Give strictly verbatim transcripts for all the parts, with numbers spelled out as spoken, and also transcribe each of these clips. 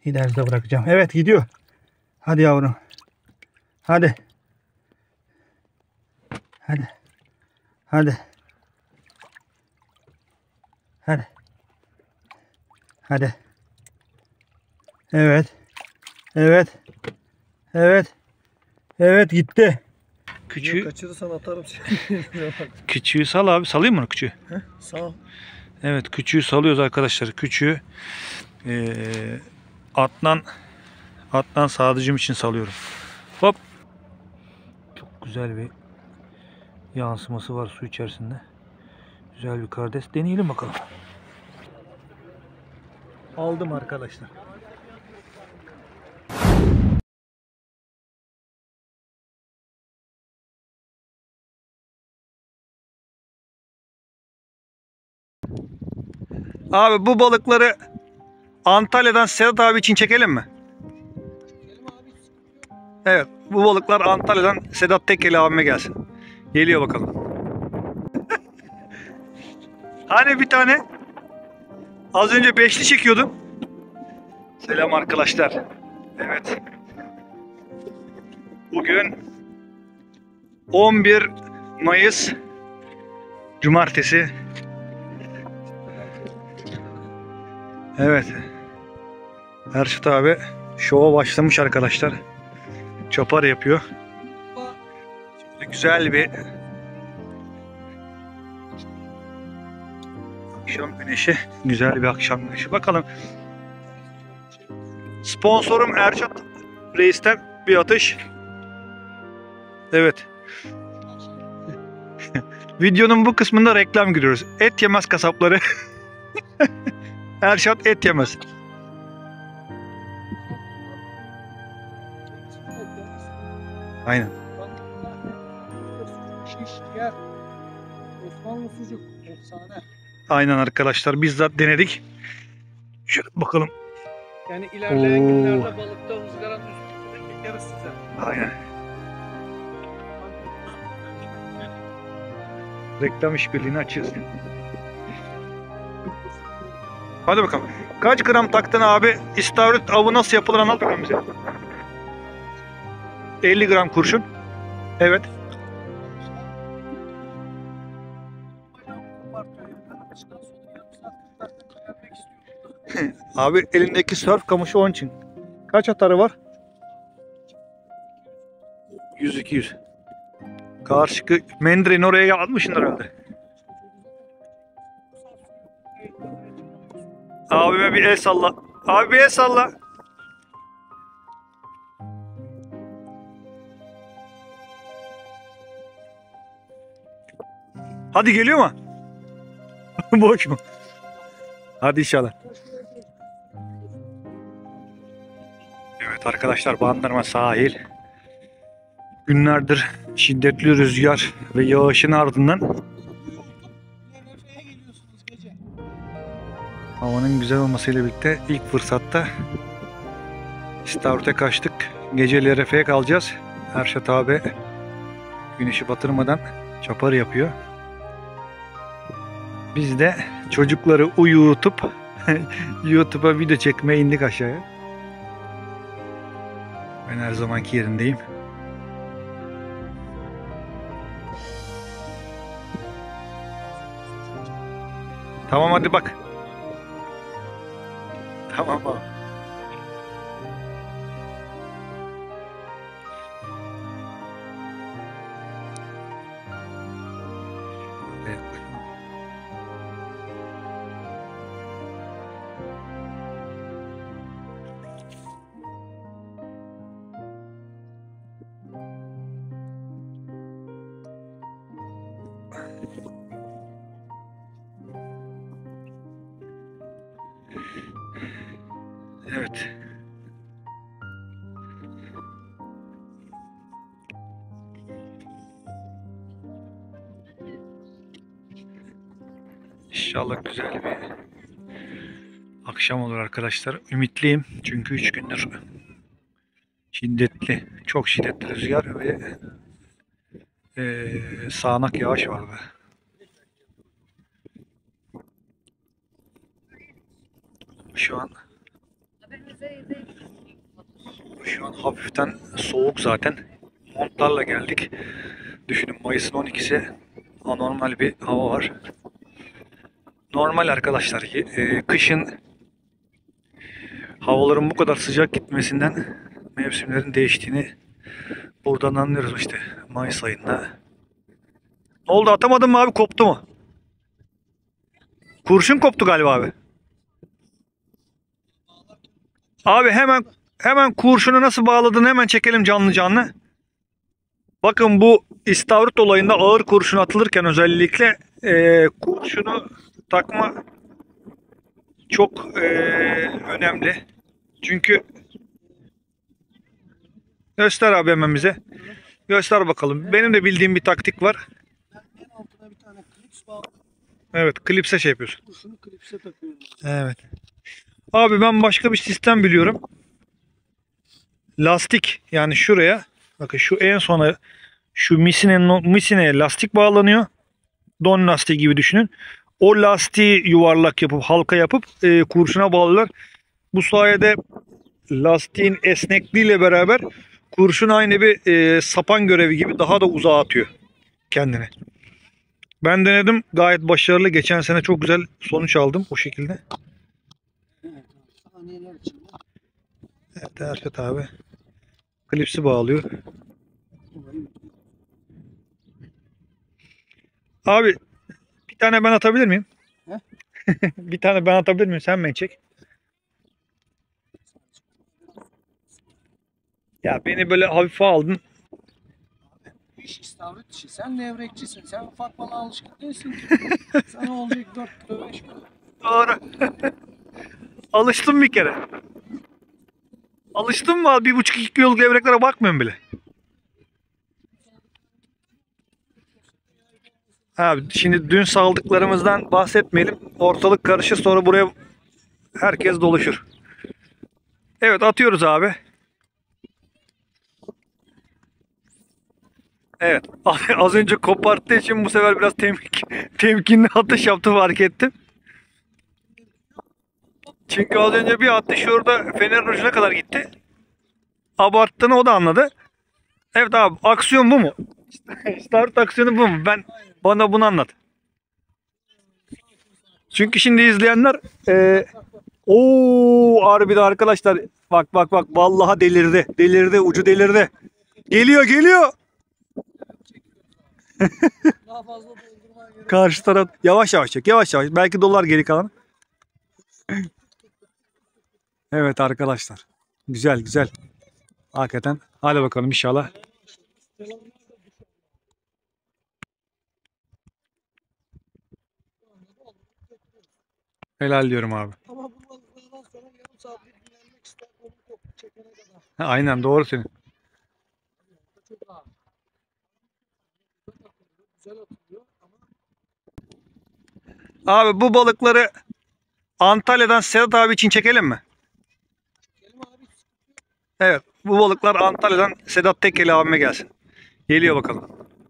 İleride bırakacağım. Evet gidiyor. Hadi yavrum. Hadi. Hadi. Hadi. Hadi. Hadi. Evet. Evet. Evet. Evet gitti. Küçüğü kaçırırsan atarım seni. küçüğü sal abi. Salayım mı küçüğü? Heh, sağ ol. Evet, küçüğü salıyoruz arkadaşlar. Küçüğü ee, Adnan Adnan Sadıcım için salıyorum. Hop. Çok güzel bir yansıması var su içerisinde. Güzel bir kardeş. Deneyelim bakalım. Aldım arkadaşlar. Abi bu balıkları Antalya'dan Sedat abi için çekelim mi? Evet, bu balıklar Antalya'dan Sedat Tekkeli abime gelsin. Geliyor bakalım. Hani bir tane az önce beşli çekiyordum. Selam arkadaşlar. Evet. Bugün on bir Mayıs Cumartesi. Evet. Erşit abi şova başlamış arkadaşlar. Çapar yapıyor. Şimdi güzel bir akşam güneşi. Güzel bir akşam güneşi. Bakalım. Sponsorum Erşat Reis'ten bir atış. Evet. Videonun bu kısmında reklam giriyoruz. Et yemez kasapları. Erşat et yemez. Aynen. Osmanlı sucuk. Efsane. Aynen arkadaşlar. Bizzat denedik. Şöyle bakalım. Yani ilerleyen Oo. günlerde balıkta ızgaranın üstünde çekeriz size. Aynen. Reklam işbirliğini açıyoruz. Hadi bakalım. Kaç gram taktın abi? İstavrit avı nasıl yapılır anlat bakalım bize. elli gram kurşun. Evet. Abi elindeki surf kamışı onun için. Kaç atarı var? yüz iki yüz. Karşı Mendire'nin oraya yazmışsın herhalde. Abime bir el salla. Abi bir el salla. Hadi geliyor mu? Boş mu? Hadi inşallah. Evet arkadaşlar, Bandırma sahil. Günlerdir şiddetli rüzgar ve yağışın ardından havanın güzel olmasıyla birlikte ilk fırsatta İstavrit'e kaçtık. Gece L R F'ye kalacağız. Erşat abi güneşi batırmadan çapar yapıyor. Biz de çocukları uyutup YouTube'a video çekmeye indik aşağıya. Ben her zamanki yerindeyim. Tamam hadi bak. Tamam abi. Evet. İnşallah güzel bir akşam olur arkadaşlar. Ümitliyim çünkü üç gündür şiddetli, çok şiddetli rüzgar ve e, sağanak yağış var be. Şu an Şu an hafiften soğuk zaten. Montlarla geldik. Düşünün Mayıs'ın on ikisi. Anormal bir hava var. Normal arkadaşlar. E, kışın havaların bu kadar sıcak gitmesinden mevsimlerin değiştiğini buradan anlıyoruz işte Mayıs ayında. Ne oldu, atamadın mı abi, koptu mu? Kurşun koptu galiba abi. Abi hemen hemen kurşunu nasıl bağladığını hemen çekelim canlı canlı. Bakın bu istavrit olayında ağır kurşun atılırken özellikle e, kurşunu takma çok e, önemli. Çünkü göster abi hemen bize. Göster bakalım. Benim de bildiğim bir taktik var. En altına bir tane klips bağlı. Evet, klipse şey yapıyorsun. Kurşunu klipse takıyorum. Evet. Abi ben başka bir sistem biliyorum. Lastik, yani şuraya bakın, şu en sona şu misinenin misineye lastik bağlanıyor. Don lastiği gibi düşünün. O lastiği yuvarlak yapıp halka yapıp e, kurşuna bağlıyorlar. Bu sayede lastiğin esnekliğiyle beraber kurşun aynı bir e, sapan görevi gibi daha da uzağa atıyor kendini. Ben denedim, gayet başarılı. Geçen sene çok güzel sonuç aldım o şekilde. Evet. Saniyeler içinde. Evet Erfet abi klipsi bağlıyor. Abi bir tane ben atabilir miyim? He? Bir tane ben atabilir miyim? Sen beni çek. Ya beni böyle hafife aldın. İş istavrit işi. Sen levrekçisin. Sen ufak balığa alışkın değilsin ki. Sana olacak dört kilo beş kilo. Doğru. Alıştım bir kere. Alıştım mı abi? Bir buçuk iki kiloluk levreklere bakmıyorum bile. Abi şimdi dün saldıklarımızdan bahsetmeyelim. Ortalık karışır, sonra buraya herkes doluşur. Evet, atıyoruz abi. Evet. Az önce koparttığı için bu sefer biraz temkin, temkinli atış yaptı, fark ettim. Çünkü az önce bir attı, şurada fenerin ucuna kadar gitti. Abarttığını o da anladı. Evet abi, aksiyon bu mu? Start aksiyonu bu mu? Ben bana bunu anlat. Çünkü şimdi izleyenler e, ooo harbiden arkadaşlar, bak bak bak, vallahi delirdi. Delirdi, ucu delirdi. Geliyor geliyor. Daha fazla doldurmaya gerek. Karşı taraf yavaş yavaş çek, yavaş yavaş. Belki dolar geri kalan. Evet arkadaşlar. Güzel güzel. Hakikaten. Hadi bakalım inşallah. Helal diyorum abi. Ama bu balıklardan sonra yarım saat bir dinlenmek ister. Onu kopu çekene kadar. Ha, aynen doğru senin. Çok rahat. Güzel atılıyor ama Abi bu balıkları Antalya'dan Sedat abi için çekelim mi? Kelim abi Evet. Bu balıklar Antalya'dan Sedat Tekeli abime gelsin. Geliyor bakalım.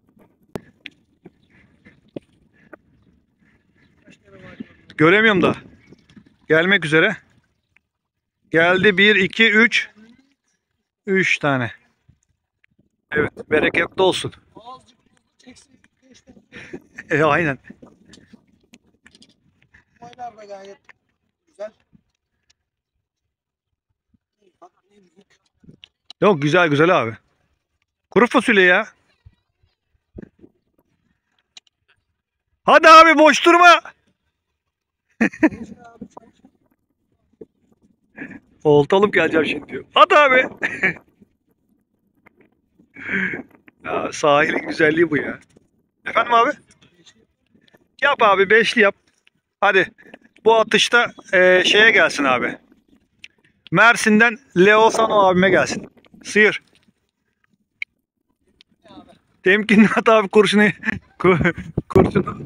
kaç kere var? Göremiyorum da. Gelmek üzere. Geldi. bir, iki, üç. üç tane. Evet. Bereketli olsun. Azıcık hızlı çekseydik beş tane. E, aynen. Boylar da gayet güzel. Bak ne büyük. Yok, güzel güzel abi. Kuru fasulye ya. Hadi abi, boş durma. Olta alıp geleceğim şimdi diyor. Hadi abi. Ya, sahilin güzelliği bu ya. Efendim abi? Yap abi, beşli yap. Hadi. Bu atışta e, şeye gelsin abi. Mersin'den Leo Sano abime gelsin. Sıyır. Temkinli at abi kurşunu. Kurşunu.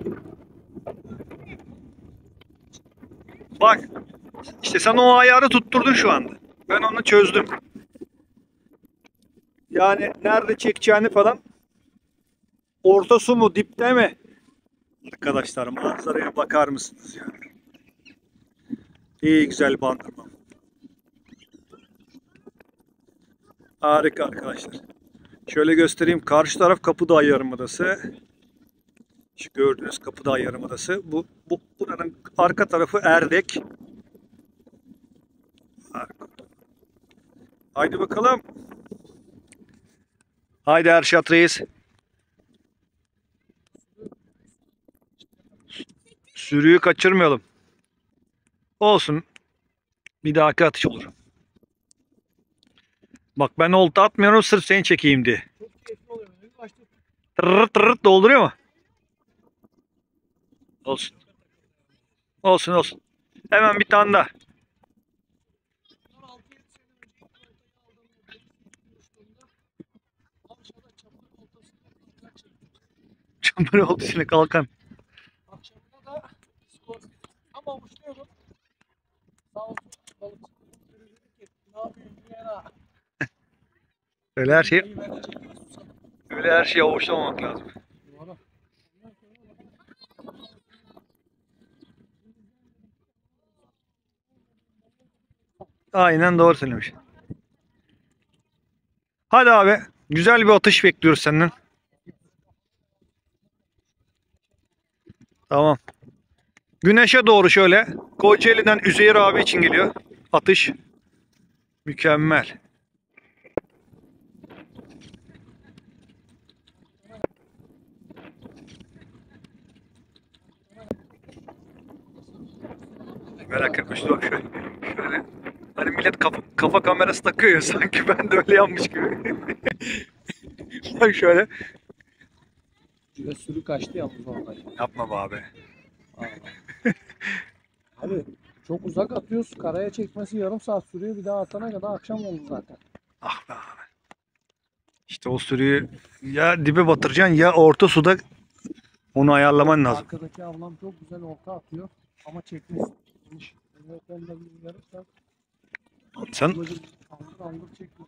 Bak. İşte sen o ayarı tutturdun şu anda. Ben onu çözdüm. Yani nerede çekeceğini falan. Orta su mu, dipte mi? Arkadaşlar, manzaraya bakar mısınız ya? İyi güzel bandırma. Harika arkadaşlar. Şöyle göstereyim. Karşı taraf Kapıdağ Yarımadası. Şu gördüğünüz Kapıdağ Yarımadası. Bu, bu buranın arka tarafı Erdek. Harika. Haydi bakalım. Haydi Erşat Reis. Sürüyü kaçırmayalım. Olsun. Bir dahaki atış olur. Bak ben olta atmıyorum sırf seni çekeyim diye. Çok keyifli oluyor. İlk başta Tırırt tırırt dolduruyor mu? Olsun. Olsun olsun. Hemen bir tane daha. altı yedi sene önce ilk oltayı aldığımda deniz buluştuğumda Avşa'da çapar oltasında kalkan çektim. Çamur oldu içine kalkan. Akşamına da skor ama avuçluyordum. Sağ olsun balıkçı dedi ki ne yapayım Güyena? Öyle her şey, İyi ben de çekeyim susadım. öyle her şeye avuçlamamak lazım. Doğru. Aynen doğru söylemiş. Hadi abi. Güzel bir atış bekliyoruz senden. Tamam. Güneşe doğru şöyle. Kocaeli'den Üzeyir abi için geliyor. Atış. Mükemmel. Merak etme işte bak şöyle. Şöyle. Hani millet kafa, kafa kamerası takıyor ya sanki ben de öyle yanmış gibi. Bak şöyle. Şuraya sürü kaçtı yalnız orada. Yapma be abi. Abi çok uzak atıyoruz. Karaya çekmesi yarım saat sürüyor. Bir daha atana kadar akşam oldu zaten. Ah be abi. İşte o sürüyü ya dibe batıracaksın ya orta suda onu ayarlaman lazım. Arkadaki ablam çok güzel orta atıyor. Ama çekmesi. Evet, ben de bir yarım saat. Sen Ablacım aldır aldır çekmiyor.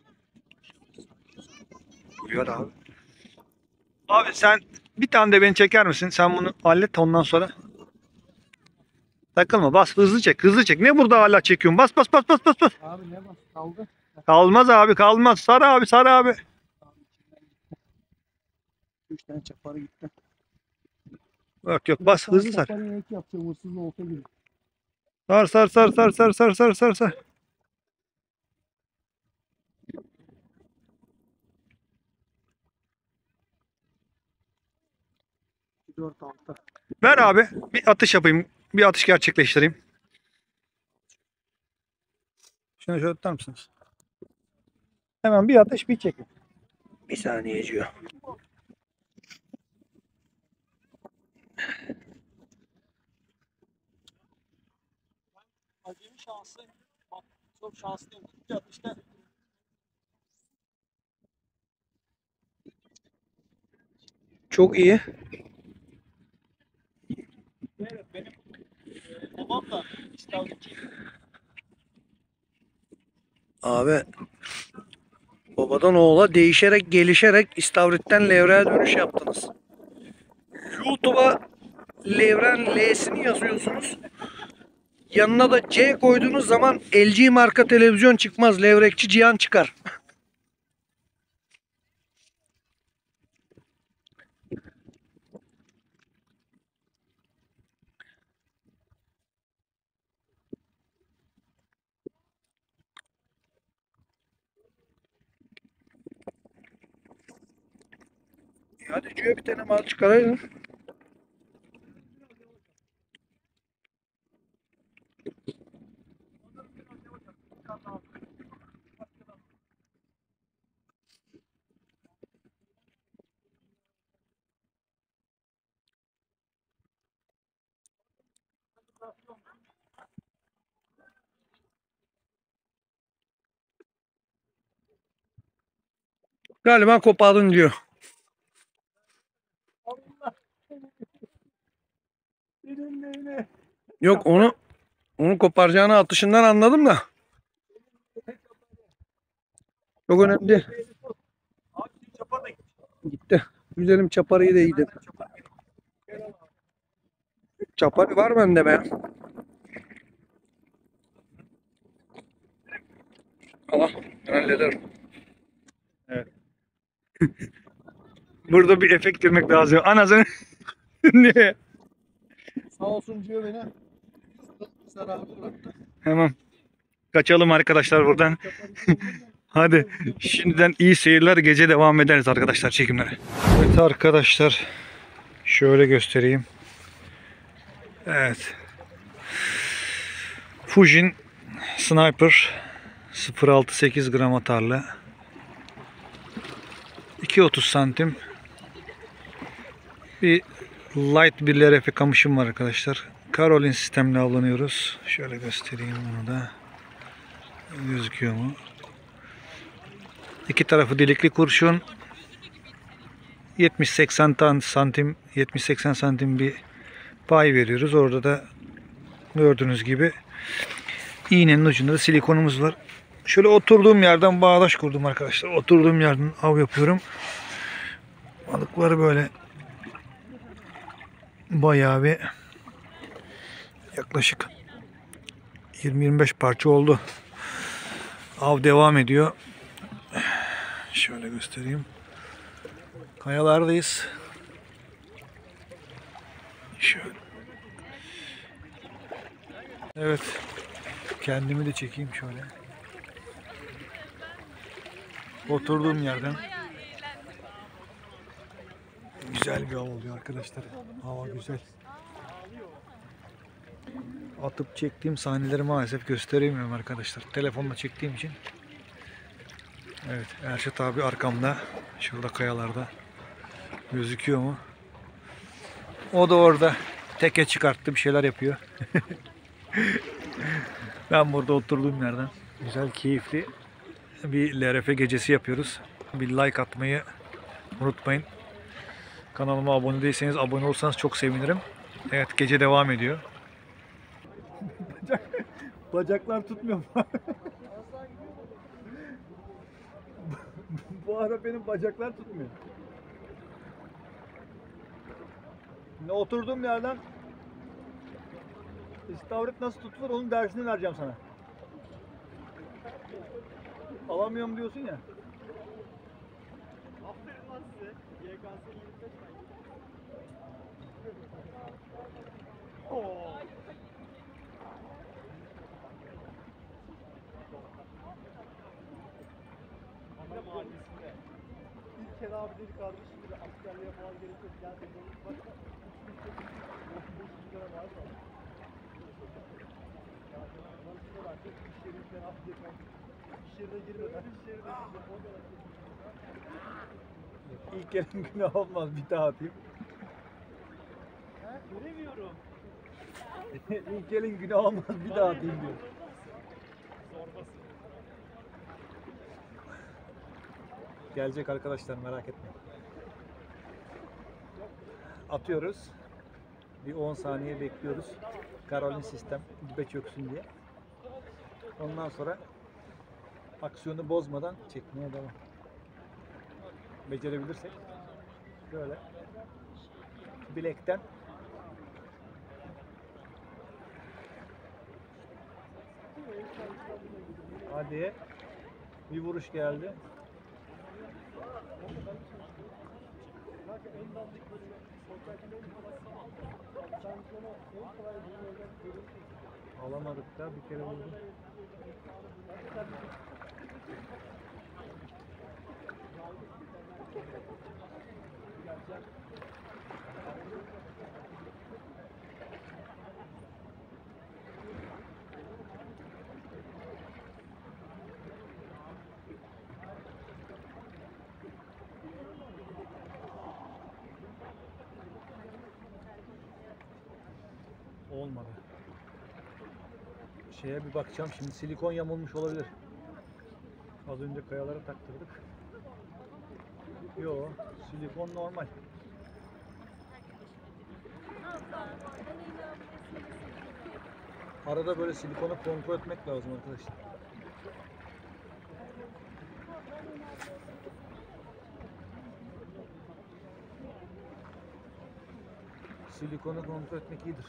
uyuyor abi. Abi sen bir tane de beni çeker misin? Sen bunu hallet ondan sonra. Takılma bas hızlı çek hızlı çek. Ne burada hala çekiyorsun? Bas bas bas bas bas bas. Abi ne bak kaldı. Kalmaz abi kalmaz. Sar abi sar abi. Abi içinden gitti. Üç tane çaparı gitti. Yok yok bas hızlı sar. Çaparı ek yapacağım hırsız olta gibi. Sar sar sar sar sar sar sar sar sar. dört altı. Ver abi bir atış yapayım. Bir atış gerçekleştireyim. Şunu şöyle tutar mısınız? Hemen bir atış bir çekim. Bir saniye diyor. Acemi şansı. Bak, çok şanslıyım. İki atışta. Çok iyi. Evet benim e, babam da İstavritçi. Abi babadan oğula değişerek gelişerek istavritten levreğe dönüş yaptınız. YouTube'a levren L'sini yazıyorsunuz. Yanına da C koyduğunuz zaman L G marka televizyon çıkmaz. Levrekçi Cihan çıkar. Hadi C'ye bir tane mal çıkarayım. Galiba kopardın diyor. Allah. Senin neyine? Yok onu onu koparacağını atışından anladım da. Çok önemli değil. Abi çapa da Gitti. Güzelim çaparıyı da iyiydi. Çaparı var bende be. Allah ben hallederim. Burada bir efekt girmek lazım. Anasını. Niye? Sağ olsun diyor beni. Zararlı bıraktı. Hemen kaçalım arkadaşlar buradan. Hadi şimdiden iyi seyirler. Gece devam ederiz arkadaşlar çekimlere. Evet arkadaşlar. Şöyle göstereyim. Evet. Fujin Sniper sıfır virgül altı sekiz gram atarlı. iki virgül otuz santim. Bir light bir L R F kamışım var arkadaşlar. Karolin sistemle avlanıyoruz. Şöyle göstereyim bunu da. Gözüküyor mu? İki tarafı delikli kurşun. yetmiş seksen santim yetmiş seksen santim bir pay veriyoruz. Orada da gördüğünüz gibi iğnenin ucunda da silikonumuz var. Şöyle oturduğum yerden bağdaş kurdum arkadaşlar. Oturduğum yerden av yapıyorum. Balıkları böyle bayağı bir yaklaşık yirmi yirmi beş parça oldu. Av devam ediyor. Şöyle göstereyim. Kayalardayız. Şöyle. Evet. Kendimi de çekeyim şöyle. Oturduğum yerden güzel bir av oluyor arkadaşlar. Hava güzel. Atıp çektiğim sahneleri maalesef gösteremiyorum arkadaşlar. Telefonla çektiğim için. Evet, Erşet abi arkamda. Şurada kayalarda. Gözüküyor mu? O da orada teke çıkarttı, bir şeyler yapıyor. Ben burada oturduğum yerden güzel, keyifli bir L R F gecesi yapıyoruz. Bir like atmayı unutmayın. Kanalıma abone değilseniz abone olursanız çok sevinirim. Evet, gece devam ediyor. Bacaklar tutmuyor mu? Bu ara benim bacaklar tutmuyor. Şimdi oturduğum yerden istavrit nasıl tutulur onun dersini vereceğim sana. Alamıyorum diyorsun ya. Aferin lan size. Y K S yirmi beş Oo. Anne mahallesinde. İlk kere abi dedi kardeşim dedi askerliğe falan gerek yok. Gel dedi. Bak beş yüz lira var da. Lan şuna bak. İş yerinden af geçmem. İş yerine girmeden. İş yerine girmeden. İlk elin günah olmaz, bir daha atayım. Göremiyorum. İlk elin günah olmaz, bir daha atayım diyor. Zorbası. Gelecek arkadaşlar, merak etmeyin. Atıyoruz. Bir on saniye bekliyoruz. Karolin sistem dibe çöksün diye. Ondan sonra aksiyonu bozmadan çekmeye devam. Becerebilirsek böyle bilekten hadi bir vuruş geldi. Alamadık da bir kere vurdum. Olmadı. Şeye bir bakacağım şimdi, silikon yamulmuş olabilir. Az önce kayalara taktırdık. Yo, silikon normal. Arada böyle silikonu kontrol etmek lazım arkadaşlar. Silikonu kontrol etmek iyidir.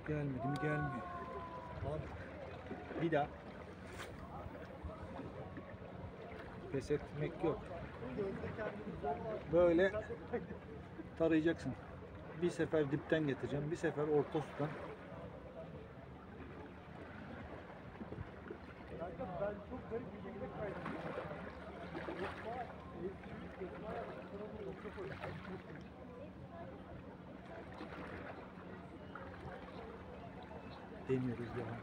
Gelmedi mi gelmiyor. Abi bir daha. Pes etmek yok. Böyle tarayacaksın. Bir sefer dipten getireceğim, bir sefer orta sudan. Deniyoruz devam.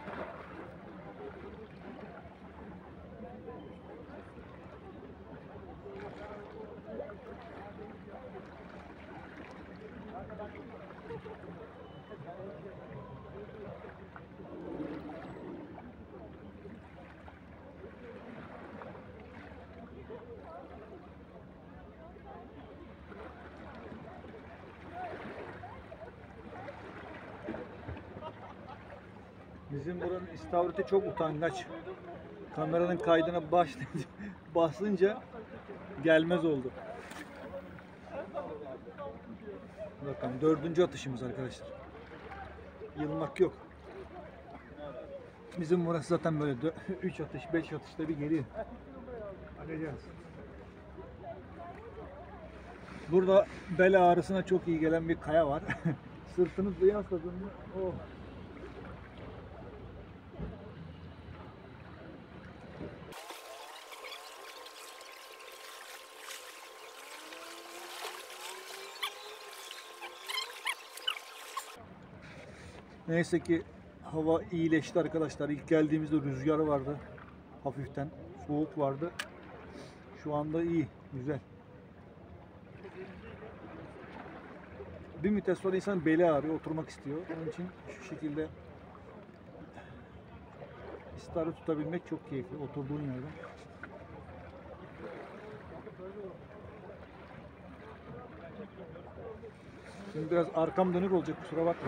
Bizim buranın istavriti çok utangaç. Kameranın kaydına baş basınca gelmez oldu. Bakın dördüncü atışımız arkadaşlar. Yılmak yok. Bizim burası zaten böyle üç atış, beş atışta bir geliyor. Bakacağız. Burada bel ağrısına çok iyi gelen bir kaya var. Sırtınızı yasladığında oh. Neyse ki hava iyileşti arkadaşlar. İlk geldiğimizde rüzgar vardı. Hafiften soğuk vardı. Şu anda iyi, güzel. Bir müddet sonra insan beli ağrıyor, oturmak istiyor. Onun için şu şekilde istavrit tutabilmek çok keyifli. Oturduğun yerden. Şimdi biraz arkam dönük olacak, kusura bakma.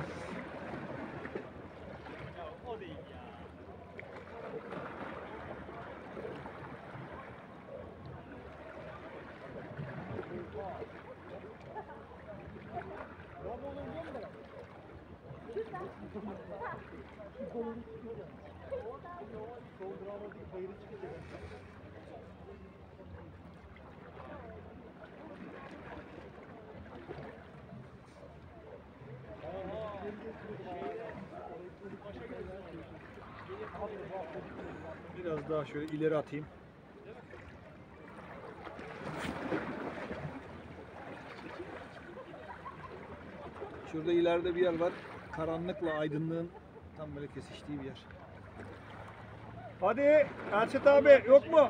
Biraz daha şöyle ileri atayım. Şurada ileride bir yer var. Karanlıkla aydınlığın tam böyle kesiştiği bir yer. Hadi Erçet abi, yok mu?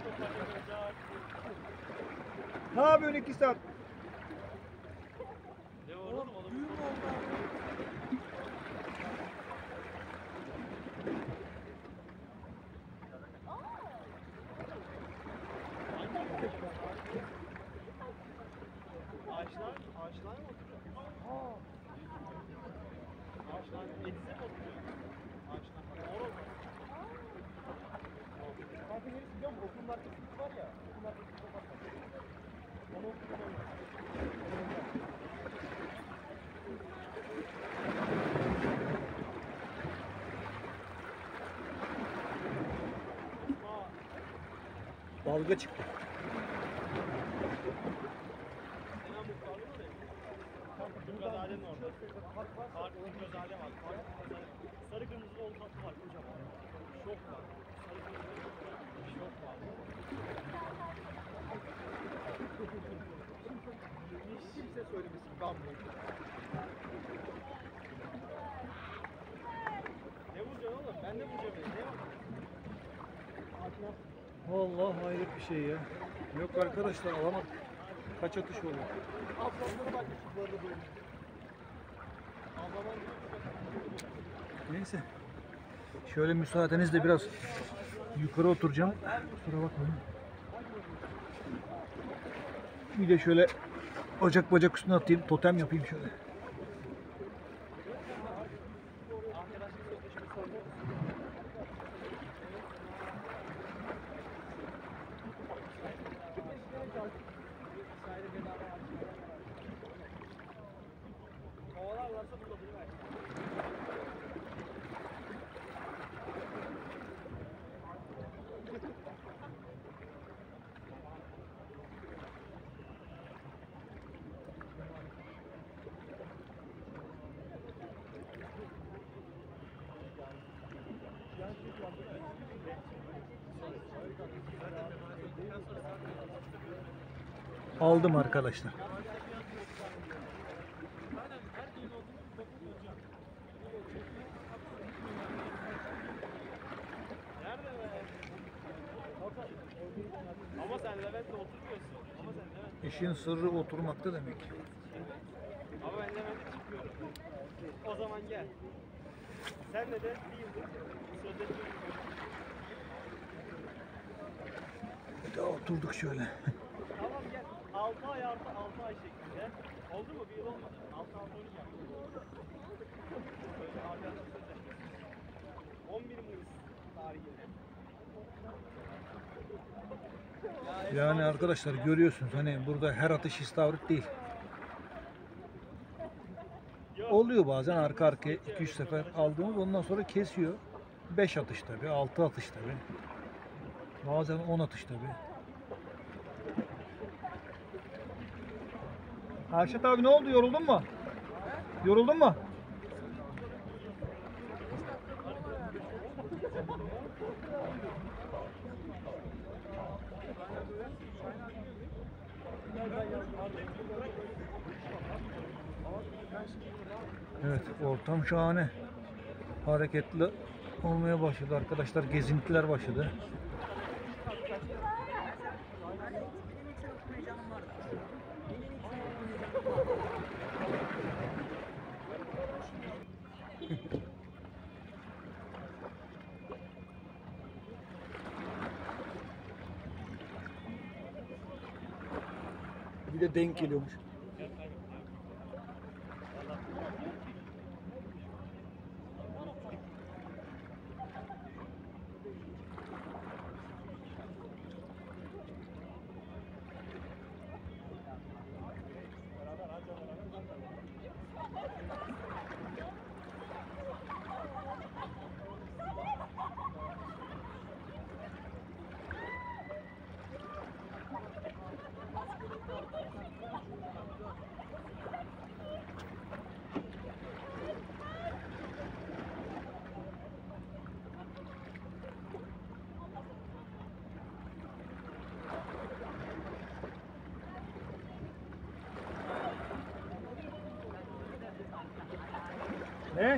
Ne yapıyorsun iki saat? Ağaçlar, ağaçlar mı oturuyor? Aa. Ağaçlar edize mi oturuyor? Ağaçlar. Orada. Kanka neresi biliyor musun? Okulun arkasında var ya. Okulun arkasında var. Onu okulun Dalga çıktı. Gözalem orada. Farklı gözalem var. Sarı kırmızı ol tatlı var kocaman. Şok var. Sarı kırmızı şok var. Hiç kimse söylemesin. Kalmıyor. Ne vuracaksın oğlum? Ben de vuracağım. Ne var? Vallahi hayret bir şey ya. Yok arkadaşlar, alamadık. Kaç atış oldu? Neyse. Şöyle müsaadenizle biraz yukarı oturacağım. Kusura bakmayın. Bir de şöyle ocak bacak üstüne atayım, totem yapayım şöyle. aldım arkadaşlar. Ama sen Levent'le oturmuyorsun. Ama sen Levent. İşin sırrı oturmakta demek. Ama ben Levent'e çıkıyorum. O zaman gel. Senle de bir yıldır sözleşme. Bir daha oturduk şöyle. Tamam gel. altı ay artı altı ay şeklinde. Oldu mu? Bir yıl olmadı. altı altı oynayacağım. Böyle arkadaşlık sözleşmesi. on bir Mayıs tarihinde. Yani arkadaşlar görüyorsunuz hani burada her atış istavrit değil. Oluyor bazen arka arkaya iki üç sefer aldığımız, ondan sonra kesiyor. beş atış tabi, altı atış tabi. Bazen on atış tabi. Arşet abi ne oldu, yoruldun mu? Yoruldun mu? Evet, ortam şahane. Hareketli olmaya başladı arkadaşlar. Gezintiler başladı. Bir de denk geliyormuş. Ne?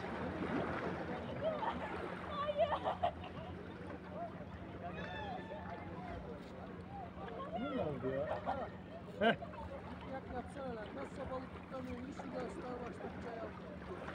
Ne oldu ya? Heh. Yak yapsana lan. Nasılsa balık tutamıyorum. Bir sürü aslar başta bir çay aldım.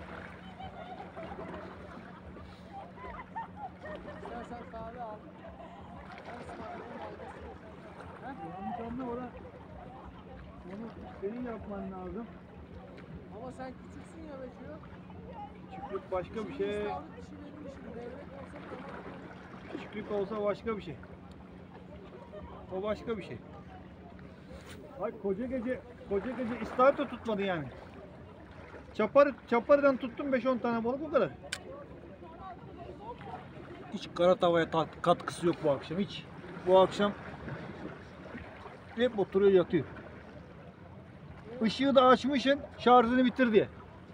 İstersen kahve al. Ben ısmarlayayım almasını. Yanlış anlama lan. Onu senin yapman lazım. Ama sen küçüksün ya Beşir. Küçüklük başka bir şey. İstavrit işi benim işim. Levrek olsa tamam. Küçüklük olsa başka bir şey. O başka bir şey. Ay koca gece koca gece istavrit de tutmadı yani. Çapar çapardan tuttum beş on tane balık, o kadar. Hiç kara tavaya tat- katkısı yok bu akşam hiç. Bu akşam hep oturuyor yatıyor. Işığı da açmışsın şarjını bitir diye.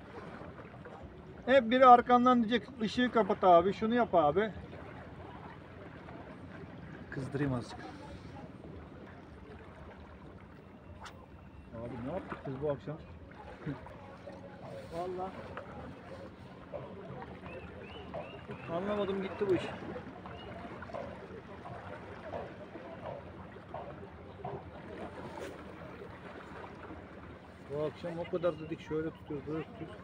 Hep biri arkandan diyecek ışığı kapat abi, şunu yap abi. Kızdırayım azıcık. Abi ne yaptık biz bu akşam? Vallahi anlamadım gitti bu iş. Bu akşam o kadar dedik şöyle tutuyoruz, böyle tutuyoruz.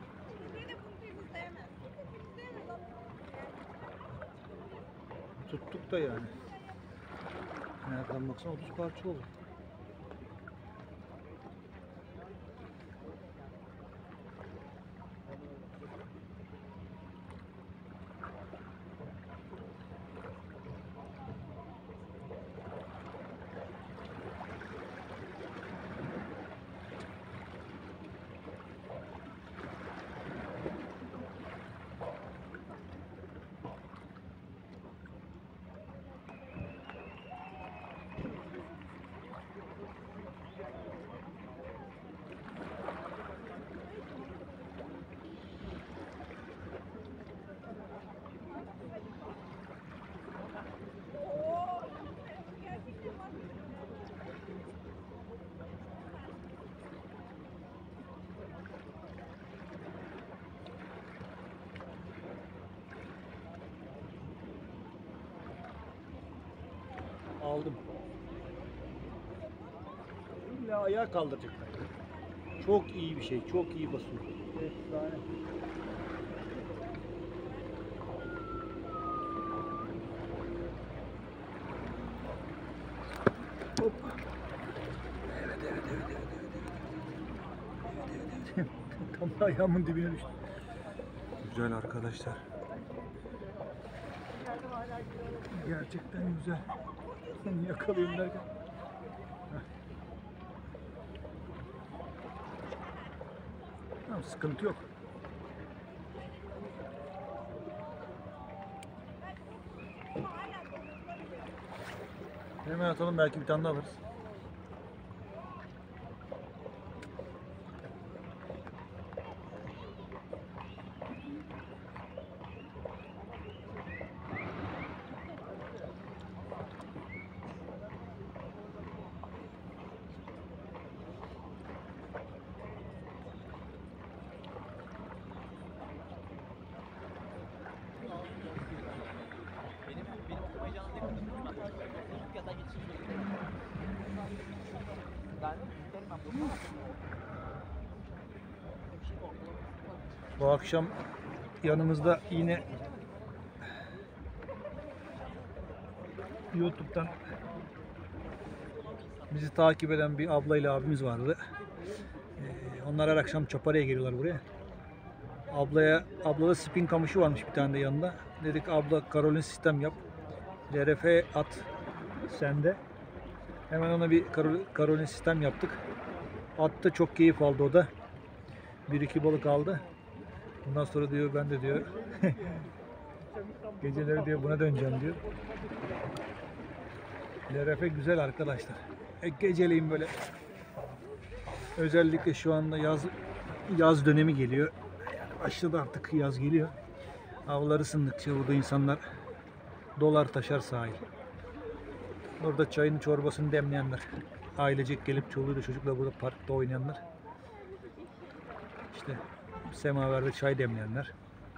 Tuttuk da yani. Nereden baksan otuz parça olur. Aldım. İlla ayağa kaldıracaklar. Çok iyi bir şey. Çok iyi basıyor. Efsane. Hop. Evet evet evet evet evet. Evet, evet, evet. Tam da ayağımın dibine düştü. Güzel arkadaşlar. Gerçekten güzel. Yakalayayım derken. Heh. Tamam, sıkıntı yok. Hemen atalım, belki bir tane daha alırız. Bu akşam yanımızda yine YouTube'dan bizi takip eden bir ablayla abimiz vardı. Ee, onlar her akşam Çapara'ya geliyorlar buraya. Ablaya, ablada spin kamışı varmış bir tane de yanında. Dedik abla Karolin sistem yap. L R F at sende. Hemen ona bir Karolin sistem yaptık. Attı, çok keyif aldı o da. Bir iki balık aldı. Bundan sonra diyor ben de diyor geceleri diyor buna döneceğim diyor. L R F güzel arkadaşlar. E, geceleyin böyle, özellikle şu anda yaz yaz dönemi geliyor. Yani başladı artık, yaz geliyor. Havalar ısındıkça burada insanlar dolar taşar sahil. Burada çayını çorbasını demleyenler, ailecek gelip çoluğuyla çocukla burada parkta oynayanlar, İşte semaverde çay demleyenler,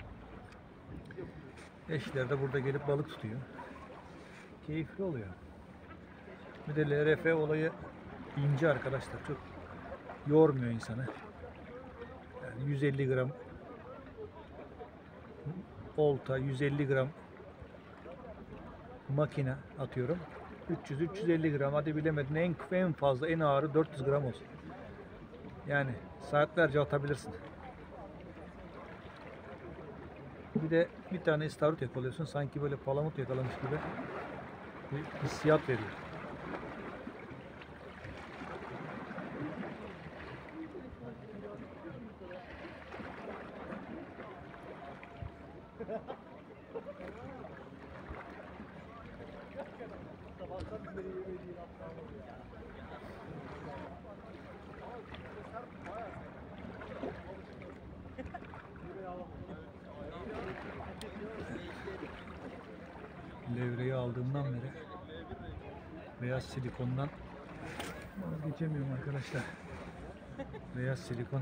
eşler de burada gelip balık tutuyor. Keyifli oluyor. Bir de L R F olayı ince arkadaşlar, çok yormuyor insanı. Yani yüz elli gram olta, yüz elli gram makine atıyorum. üç yüz üç yüz elli gram, hadi bilemedin en, en fazla en ağırı dört yüz gram olsun. Yani saatlerce atabilirsin. Bir de bir tane istavrit yakalıyorsun, sanki böyle palamut yakalamış gibi bir hissiyat veriyor. Levreyi aldığımdan beri beyaz silikondan geçemiyorum arkadaşlar. Beyaz silikon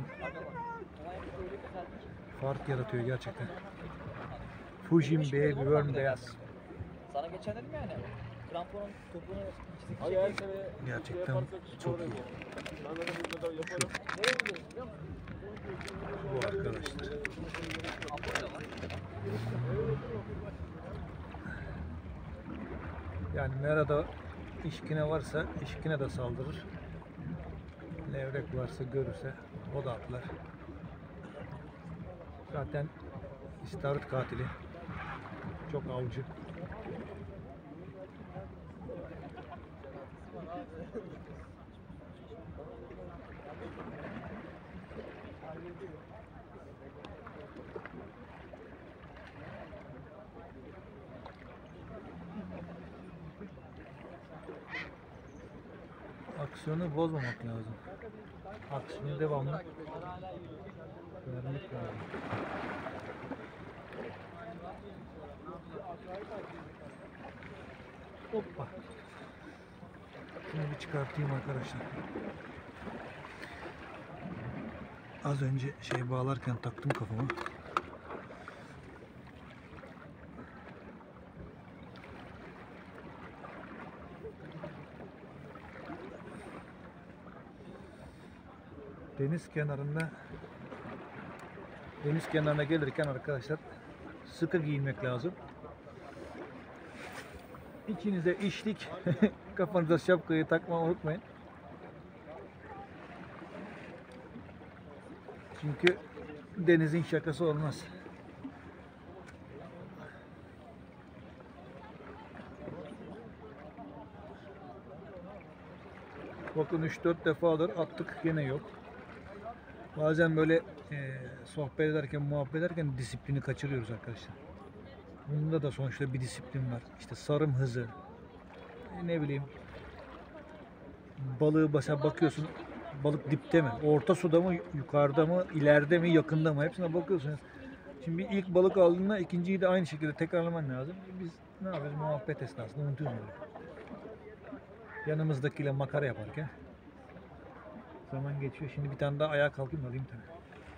fark yaratıyor gerçekten. Fujin Baby Worm beyaz. Sana geçen dedim yani. Kramponun topunu çizik Hayır, her sene Gerçekten çok iyi. Bu arkadaşlar. Yani merada işkine varsa işkine de saldırır. Levrek varsa görürse o da atlar. Zaten istavrit katili. Çok avcı. Aksiyonu bozmamak lazım. Aksiyonu devamlı vermek lazım. Hoppa. Şunu bir çıkartayım arkadaşlar. Az önce şey bağlarken taktım kafama. deniz kenarında deniz kenarına gelirken arkadaşlar sıkı giyinmek lazım. İçinize içlik, kafanıza şapkayı takmayı unutmayın. Çünkü denizin şakası olmaz. Bakın üç dört defadır attık, gene yok. Bazen böyle e, sohbet ederken, muhabbet ederken disiplini kaçırıyoruz arkadaşlar. Bunda da sonuçta bir disiplin var. İşte sarım hızı, e, ne bileyim, balığı mesela bakıyorsun, balık dipte mi, orta suda mı, yukarıda mı, ileride mi, yakında mı, hepsine bakıyorsun. Şimdi bir ilk balık aldığında ikinciyi de aynı şekilde tekrarlaman lazım. Biz ne yapıyoruz muhabbet esnasında unutuyoruz böyle. Yanımızdakiyle makara yaparken zaman geçiyor. Şimdi bir tane daha ayağa kalkayım, alayım tabii.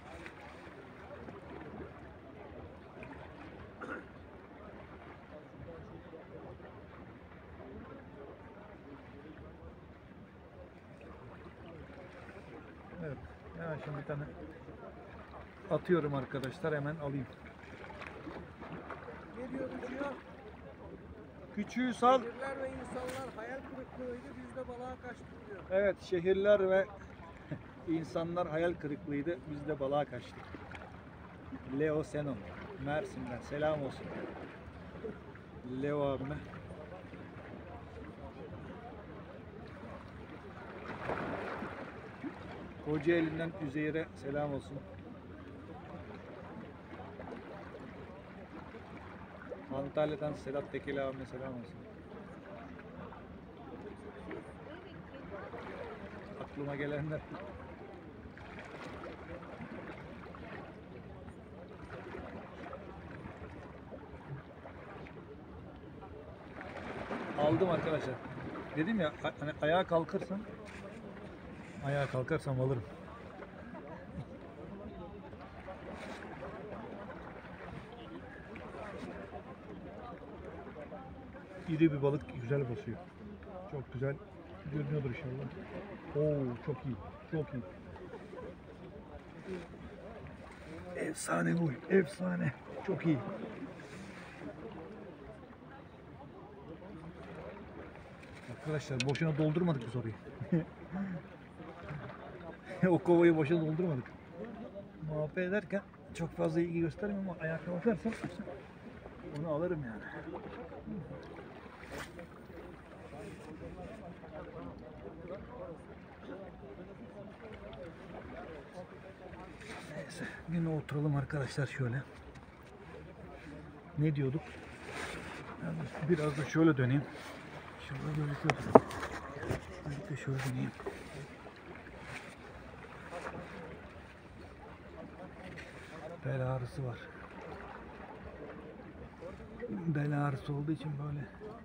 Evet. Ya şimdi bir tane atıyorum arkadaşlar, hemen alayım. Ne diyor uçuyor? Küçüğü sal. Şehirler ve insanlar hayal kırıklığıydı, biz de balığa kaçtık diyor. Evet, şehirler ve insanlar hayal kırıklığıydı. Biz de balığa kaçtık. Leo Senon. Mersin'den selam olsun. Leo abime. Kocaeli'nden Üzeyir'e selam olsun. Antalya'dan Sedat Tekeli abime selam olsun. Aklıma gelenler. Aldım arkadaşlar. Dedim ya, hani ayağa kalkarsam ayağa kalkarsam alırım. İri bir balık, güzel basıyor. Çok güzel görünüyordur inşallah. Oo, çok iyi. Çok iyi. Efsane bu. Efsane. Çok iyi. Arkadaşlar boşuna doldurmadık biz orayı. O kovayı boşuna doldurmadık. Muhabbet ederken çok fazla ilgi göstermiyorum ama ayağa kalkarsam onu alırım yani. Neyse, yine oturalım arkadaşlar şöyle. Ne diyorduk? Yani biraz da şöyle döneyim. Şurada gözüküyor. Belki şöyle döneyim. Bel ağrısı var. Bel ağrısı olduğu için böyle.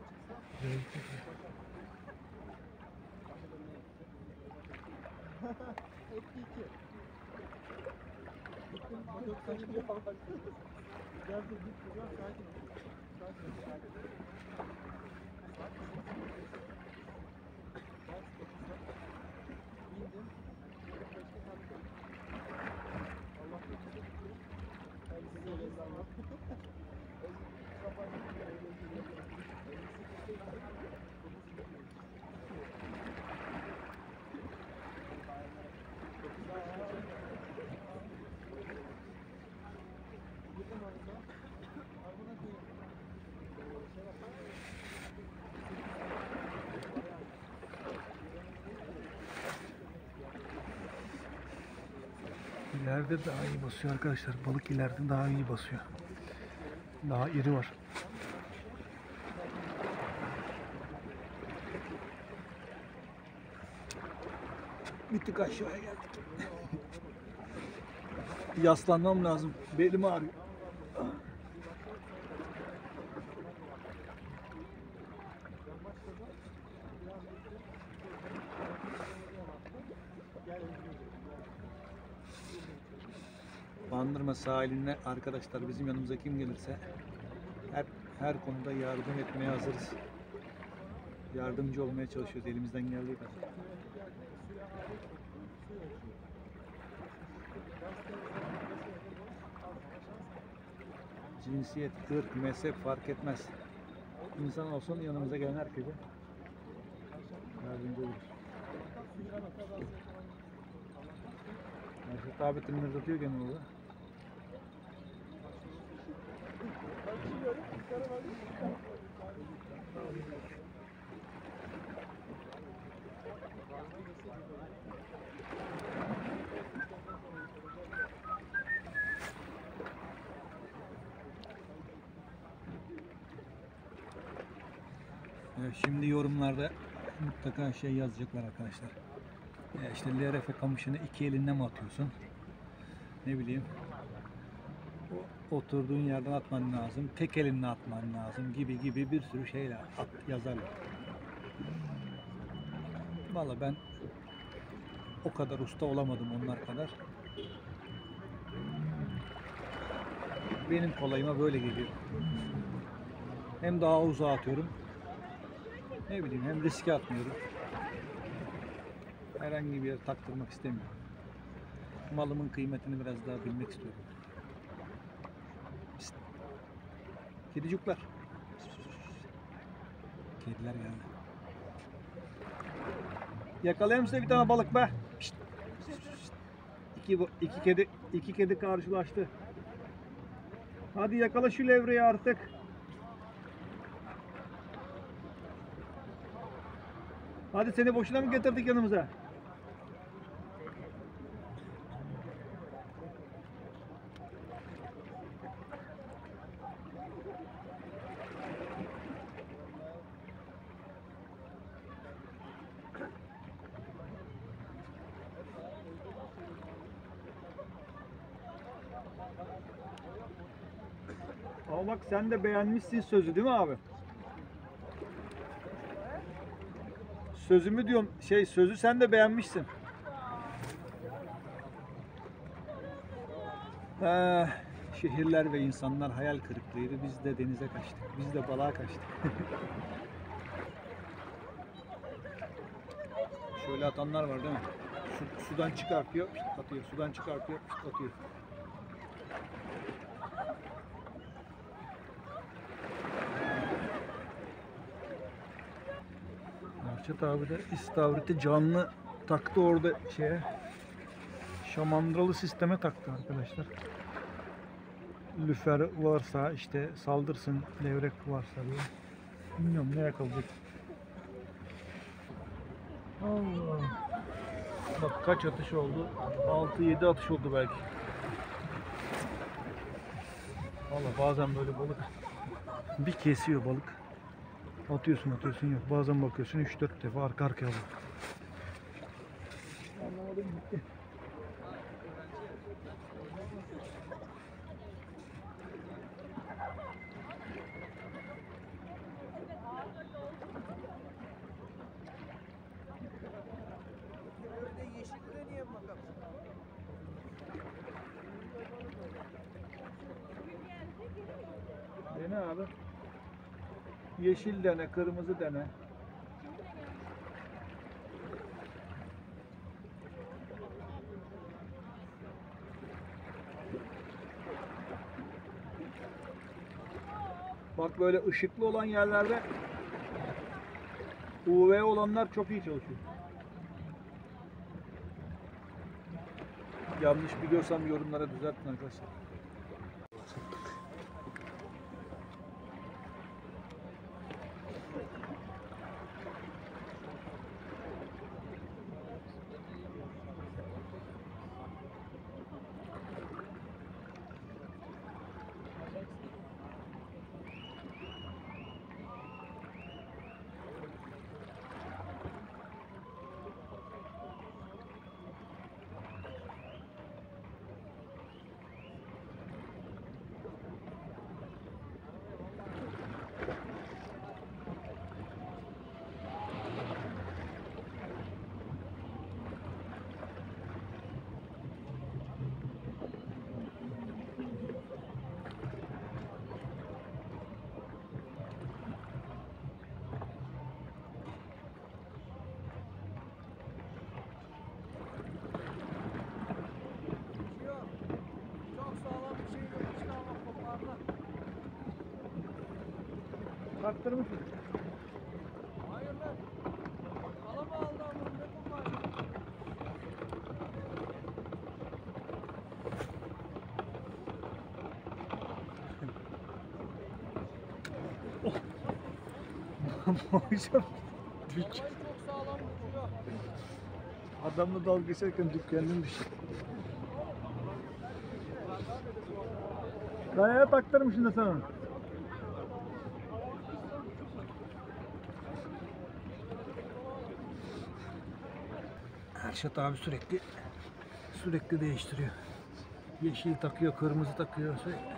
İleride daha iyi basıyor arkadaşlar. Balık ileride daha iyi basıyor. Daha iri var. Bir tık aşağıya geldik. Yaslanmam lazım. Belim ağrıyor. Bandırma sahiline arkadaşlar, bizim yanımıza kim gelirse her her konuda yardım etmeye hazırız. Yardımcı olmaya çalışıyoruz elimizden geldiği kadar. cinsiyet, ırk, mezhep fark etmez. İnsan olsun yanımıza gelen herkese yardımcı olur. Erşet abi tınırdatıyor gene orada. Evet, şimdi yorumlarda mutlaka şey yazacaklar arkadaşlar. E işte L R F kamışını iki elinle mi atıyorsun? Ne bileyim. O, oturduğun yerden atman lazım. Tek elinle atman lazım gibi gibi bir sürü şeyler at, yazarlar. Vallahi ben o kadar usta olamadım onlar kadar. Benim kolayıma böyle geliyor. Hem daha uzağa atıyorum. Ne bileyim hem riske atmıyorum. Herhangi bir yere taktırmak istemiyorum. Malımın kıymetini biraz daha bilmek istiyorum. Pist. Kedicikler. Kediler geldi. Yakalayayım size bir tane balık be. Pişt. İki, bu- iki kedi iki kedi karşılaştı. Hadi yakala şu levreyi artık. Hadi seni boşuna mı getirdik yanımıza? Ama bak sen de beğenmişsin sözü değil mi abi? Sözümü diyorum şey sözü sen de beğenmişsin. Ah, şehirler ve insanlar hayal kırıklığıydı. Biz de denize kaçtık. Biz de balığa kaçtık. Şöyle atanlar var değil mi? Su, sudan çıkartıyor, pişt atıyor. Sudan çıkartıyor, pişt atıyor. Erçet abi de istavriti canlı taktı orada şeye. Şamandıralı sisteme taktı arkadaşlar. Lüfer varsa işte saldırsın, levrek varsa diye. Bilmiyorum ne yakalayacak. Allah. Bak kaç atış oldu? altı yedi atış oldu belki. Vallahi bazen böyle balık bir kesiyor balık. Atıyorsun atıyorsun yok. Bazen bakıyorsun üç dört defa arka arkaya alıyor. Anlamadım gitti. Dene abi. Yeşil dene, kırmızı dene. Bak böyle ışıklı olan yerlerde U V olanlar çok iyi çalışıyor. Yanlış biliyorsam yorumlara düzeltin arkadaşlar. taktırmışsın. Hayır lan. Alama aldı ama ne kullanıyor? Hocam düş. Havayı çok sağlam tutuyor. Adamla dalga geçerken dükkanın düştü. Kayaya taktırmışsın da sen onu. Erşat abi sürekli sürekli değiştiriyor. Yeşil takıyor, kırmızı takıyor sürekli.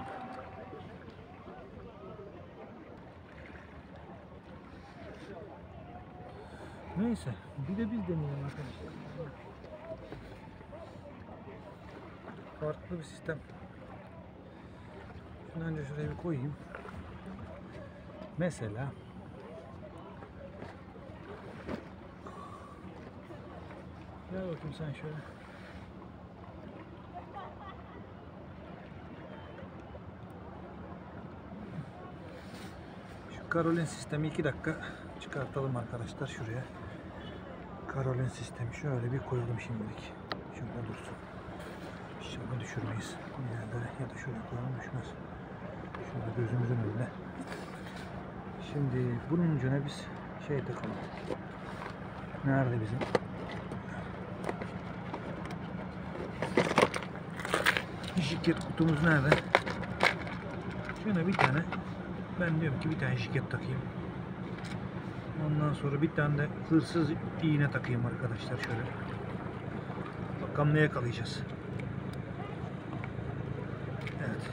Neyse, bir de biz deneyelim arkadaşlar. Farklı bir sistem. Şunu önce şuraya bir koyayım. Mesela gel bakayım sen şöyle. Şu Karolin sistemi iki dakika çıkartalım arkadaşlar şuraya. Karolin sistemi şöyle bir koyalım şimdilik. Şurada dursun. İnşallah düşürmeyiz. Yerlere ya da şöyle koyalım, düşmez. Şurada gözümüzün önünde. Şimdi bunun ucuna biz şey takalım. Nerede bizim? Jiket kutumuz nerede? Şuna bir tane, ben diyorum ki bir tane jiket takayım. Ondan sonra bir tane de hırsız iğne takayım arkadaşlar şöyle. Bakalım ne yakalayacağız. Evet.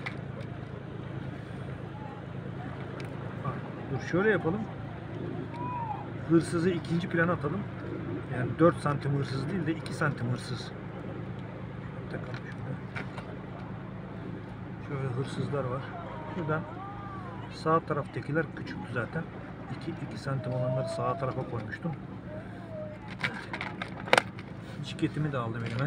Bak, dur şöyle yapalım. Hırsızı ikinci plana atalım. Yani dört santim hırsız değil de iki santim hırsız. Takalım şurada. Şöyle hırsızlar var. Şuradan sağ taraftakiler küçüktü zaten. iki iki santim olanları sağ tarafa koymuştum. Evet. Ciketimi de aldım elime.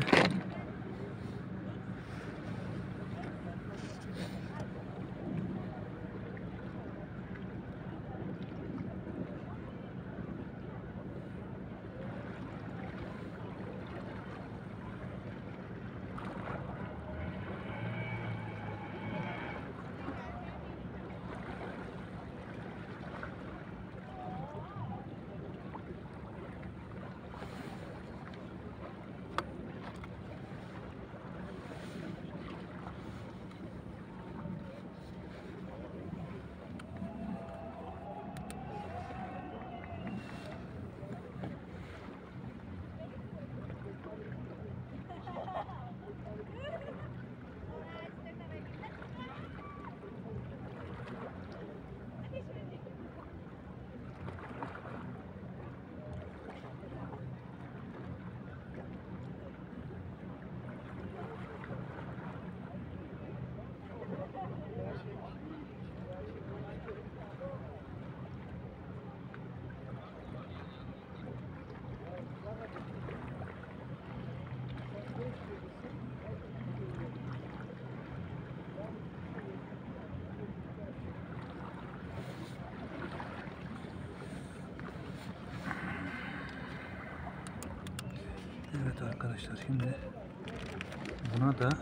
Evet arkadaşlar, şimdi buna da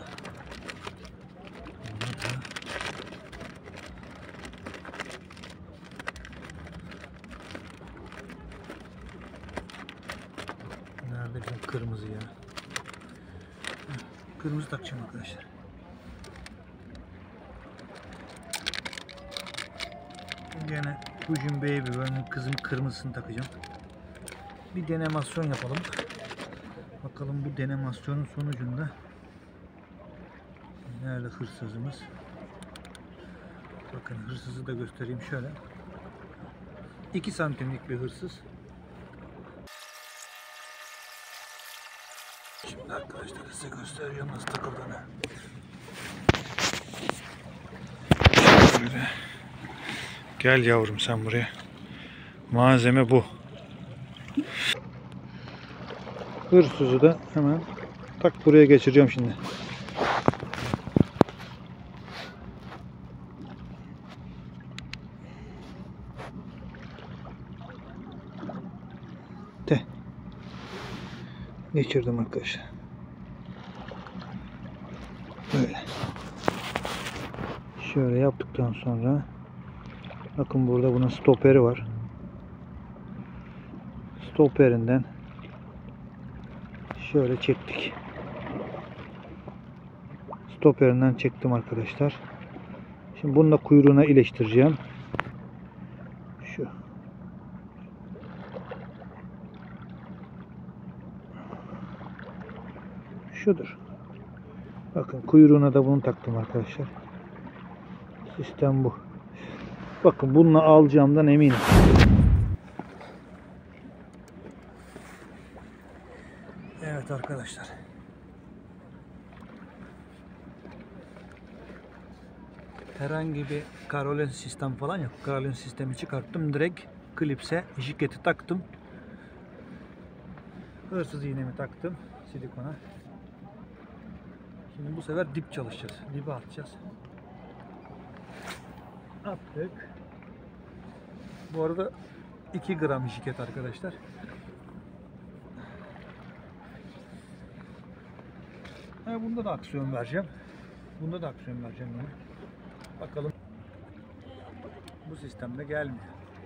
buna da nerede bizim kırmızı ya? Kırmızı takacağım arkadaşlar. Gene Hujin Baby, benim kızım kırmızısını takacağım. Bir denemasyon yapalım. Bakalım bu denemasyonun sonucunda nerede hırsızımız? Bakın hırsızı da göstereyim şöyle. iki santimlik bir hırsız. Şimdi arkadaşlar size göstereceğim nasıl takıldığını. Şöyle. Gel yavrum sen buraya. Malzeme bu. Hırsızı da hemen tak buraya geçireceğim şimdi. geçirdim arkadaşlar. Böyle. Şöyle yaptıktan sonra bakın burada bunun stoperi var. Stoperinden şöyle çektik. Stoperinden çektim arkadaşlar. Şimdi bununla kuyruğuna iyileştireceğim. Şu. Şudur. Bakın kuyruğuna da bunu taktım arkadaşlar. Sistem bu. Bakın bununla alacağımdan eminim. Evet arkadaşlar. Herhangi bir Karolin sistem falan yok. Karolin sistemi çıkarttım. Direkt klipse jiketi taktım. Hırsız iğnemi taktım silikona. Şimdi bu sefer dip çalışacağız. Dibe atacağız. Attık. Bu arada iki gram jiket arkadaşlar. Ha, bunda da aksiyon vereceğim. Bunda da aksiyon vereceğim yani. Bakalım. Bu sistemde gelmiyor.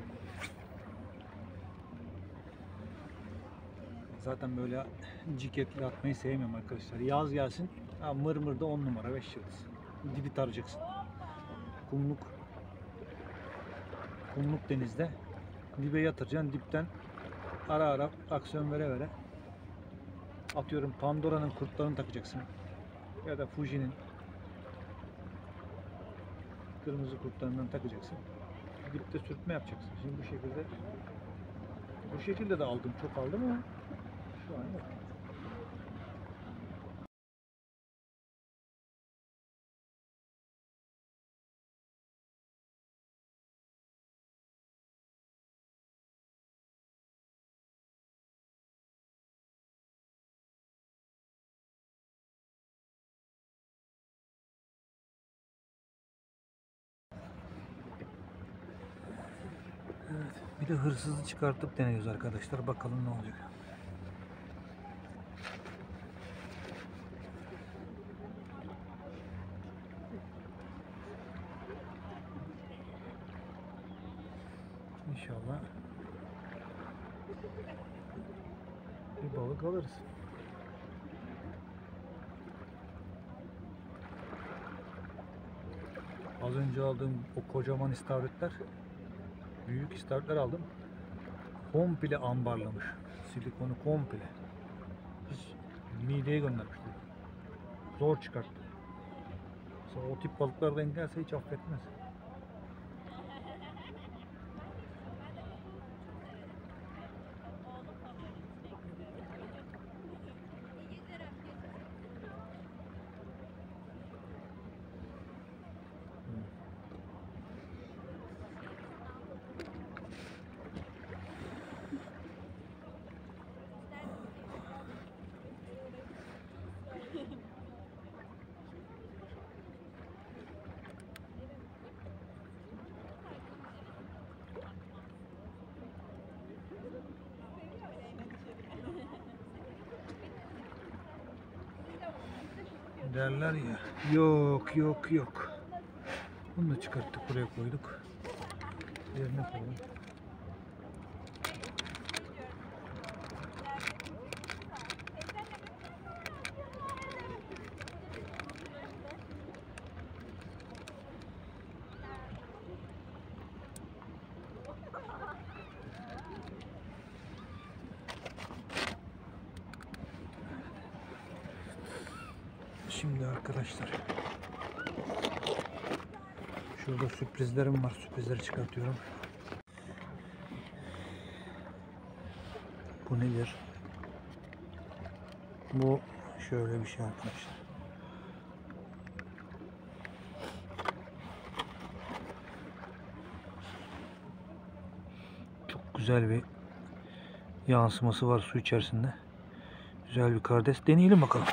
Zaten böyle ciketli atmayı sevmiyorum arkadaşlar. Yaz gelsin. Ha, mırmırda on numara beş yıldız. Dibi tarayacaksın. Kumluk kumluk denizde dibe yatıracaksın. Dipten ara ara aksiyon vere vere atıyorum Pandora'nın kurtlarını takacaksın. Ya da Fuji'nin kırmızı kurtlarından takacaksın. Dipte sürtme yapacaksın. Şimdi bu şekilde bu şekilde de aldım. Çok aldım ama şu an yok. Evet, bir de hırsızı çıkartıp deniyoruz arkadaşlar. Bakalım ne olacak. İnşallah bir balık alırız. Az önce aldığım o kocaman istavritler, büyük istavritler aldım. Komple ambarlamış. Silikonu komple. Hiç mideye göndermişler. Zor çıkarttı. Mesela o tip balıklar denk gelse hiç affetmez. Derler ya. Yok yok yok. Bunu da çıkarttık, buraya koyduk. Yerine koyalım. Şimdi arkadaşlar şurada sürprizlerim var. Sürprizleri çıkartıyorum. Bu nedir? Bu şöyle bir şey arkadaşlar. Çok güzel bir yansıması var su içerisinde. Güzel bir karides. Deneyelim bakalım.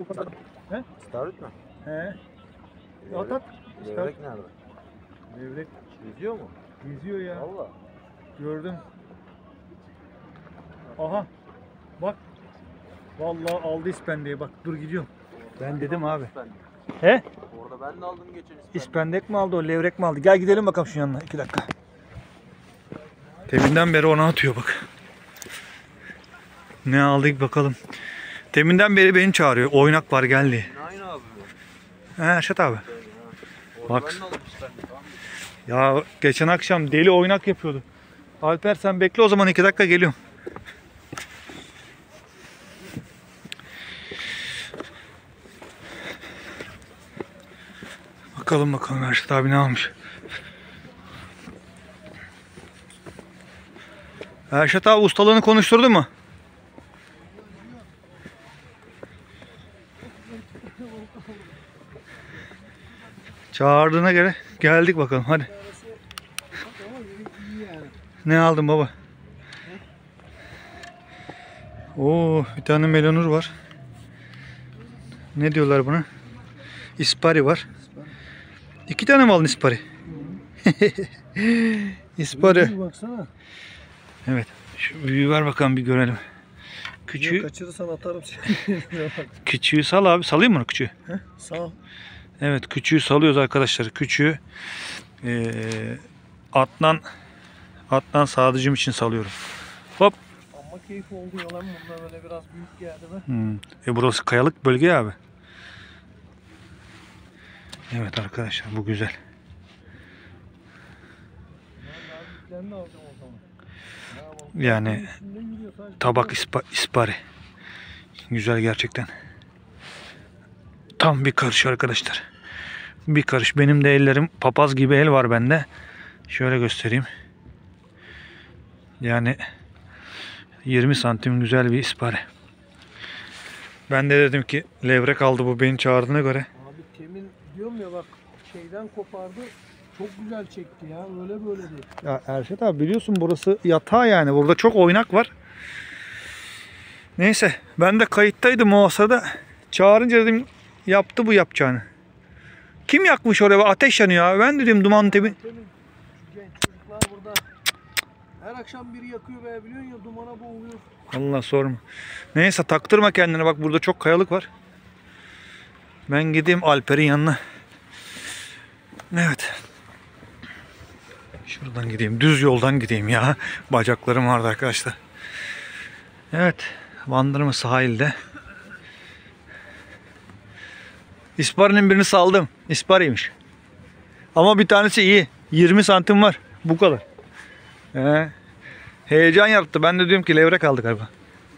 He? İstavrit mi? He. At at. Levrek nerede? Levrek Yüzüyor mu? geziyor ya. Valla. Gördüm. Aha. Bak. Vallahi aldı ispendeyi bak. Dur gidiyorum. Ben dedim abi. He? Orada ben de aldım geçen ispendek. İspendek mi aldı o levrek mi aldı? Gel gidelim bakalım şu yanına. iki dakika. Deminden beri ona atıyor bak. Ne aldık bakalım. Deminden beri beni çağırıyor. Oynak var geldi. Aynı abi bu. He Erşat abi. Orada Bak. ben de aldım ispendek. Ya geçen akşam deli oynak yapıyordu. Alper sen bekle o zaman iki dakika geliyorum. Bakalım bakalım Erşat abi ne almış. Erşat abi ustalığını konuşturdu mu? Çağırdığına göre geldik bakalım hadi. Ne aldın baba? Oo, bir tane melanur var. Ne diyorlar buna? İspari var. İki tane mi aldın ispari? İspari. Baksana. Evet. Şu büyüğü ver bakalım bir görelim. Küçüğü, Kaçırırsan atarım seni. küçüğü sal abi. Salayım mı onu küçüğü? Sağ ol. Evet küçüğü salıyoruz arkadaşlar. Küçüğü ee, Adnan Adnan Sadıcım için salıyorum. Hop. Ama keyif oldu ya lan bunlar böyle biraz büyük geldi be. Hmm. E burası kayalık bölge ya abi. Evet arkadaşlar bu güzel. Ben de alacağım o zaman. Yani tabak ispa, ispari. Güzel gerçekten. Tam bir karış arkadaşlar. Bir karış. Benim de ellerim papaz gibi el var bende. Şöyle göstereyim. Yani yirmi santim güzel bir ispari. Ben de dedim ki levrek aldı bu beni çağırdığına göre. Abi temin diyorum ya bak şeyden kopardı. Çok güzel çekti ya. Öyle böyle değil. Ya Erşet abi biliyorsun burası yatağı yani. Burada çok oynak var. Neyse ben de kayıttaydım o sırada. Çağırınca dedim yaptı bu yapacağını. Kim yakmış oraya? Ateş yanıyor abi. Ben dedim duman temin. Temin şu genç çocuklar burada. Her akşam biri yakıyor be biliyorsun ya dumana boğuluyor. Allah sorma. Neyse taktırma kendine bak burada çok kayalık var. Ben gideyim Alper'in yanına. Evet. Şuradan gideyim. Düz yoldan gideyim ya. Bacaklarım vardı arkadaşlar. Evet. Bandırma sahilde. İspari'nin birini saldım. İspari'ymiş. Ama bir tanesi iyi. yirmi santim var. Bu kadar. He. Heyecan yarattı. Ben de diyorum ki levrek aldı galiba.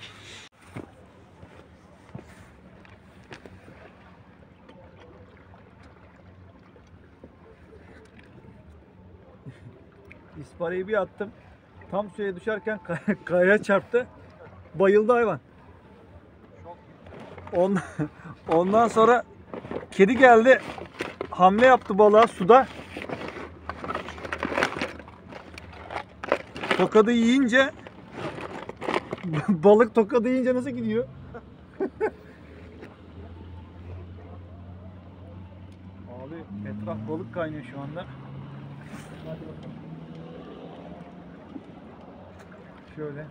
İspariyi bir attım. Tam suya düşerken kay- kayaya çarptı. Bayıldı hayvan. Ondan, ondan sonra kedi geldi. Hamle yaptı balığa suda. Tokadı yiyince balık tokadı yiyince nasıl gidiyor? Abi etraf balık kaynıyor şu anda. Hadi bakalım. Şöyle.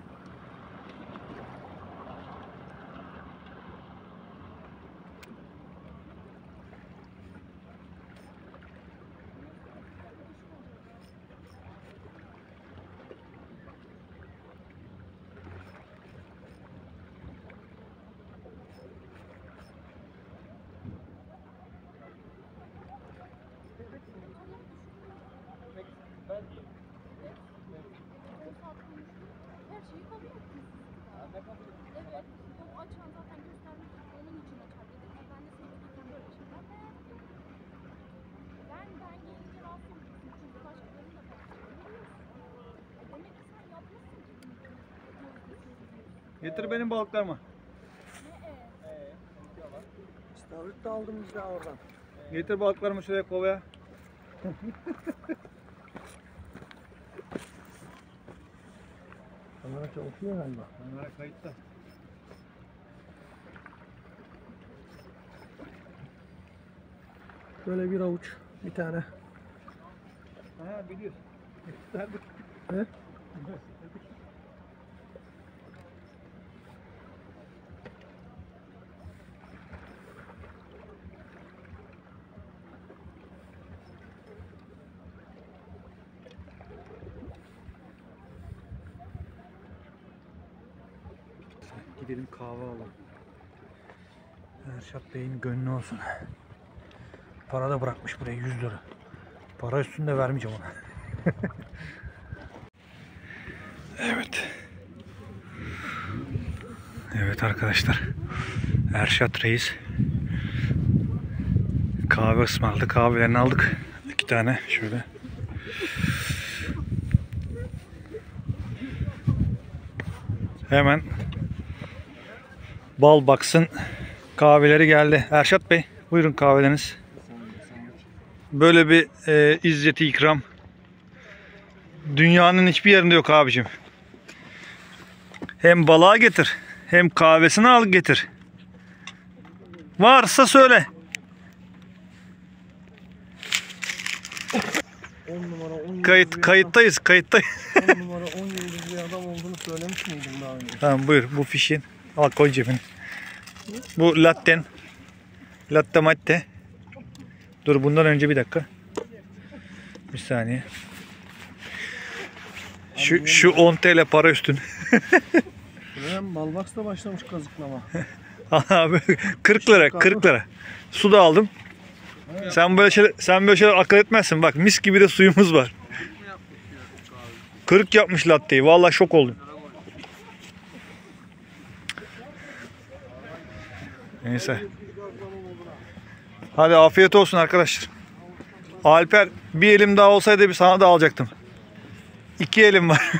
Her şeyi kabul ettin. Evet. O açan zaten göstermek için onun için açar dedim. Ya ben de seni tutuyorum böyle şeyler de. Ben ben gelince rahatsız oluyorsun. Çünkü başkalarını da ben. Demek ki sen yapmışsın ki. Getir benim balıklarımı. Ne e? İstavrit de aldım biz de oradan. Getir balıklarımı şuraya kovaya. Kamera çalışıyor galiba. Kamera kayıtta. Şöyle bir avuç, bir tane. Ha biliyorsun. He? Gidelim kahve alalım. Erşat Bey'in gönlü olsun. Para da bırakmış buraya yüz lira. Para üstünde vermeyeceğim ona. Evet. Evet arkadaşlar. Erşat Reis kahve ısmarladı. Kahvelerini aldık. İki tane şöyle. Hemen Bal Box'ın kahveleri geldi. Erşat Bey buyurun kahveleriniz. Böyle bir e, izzeti ikram dünyanın hiçbir yerinde yok abicim. Hem balığa getir hem kahvesini al getir. Varsa söyle. on numara on yıldız Kayıt bir kayıttayız, kayıttayız. adam, on numara on yıldız bir adam olduğunu söylemiş miydim daha önce? Tamam buyur bu fişin. Al koy cebine. Bu latten. Latte matte. Dur bundan önce bir dakika. Bir saniye. Şu şu on TL para üstün. Ulan Balbox'ta başlamış kazıklama. Al abi kırk lira, kırk lira. Su da aldım. Sen böyle şeyler, sen böyle şeyler akıl etmezsin. Bak mis gibi de suyumuz var. kırk yapmış latteyi. Vallahi şok oldum. Neyse. Hadi afiyet olsun arkadaşlar. Alper bir elim daha olsaydı bir sana da alacaktım. İki elim var.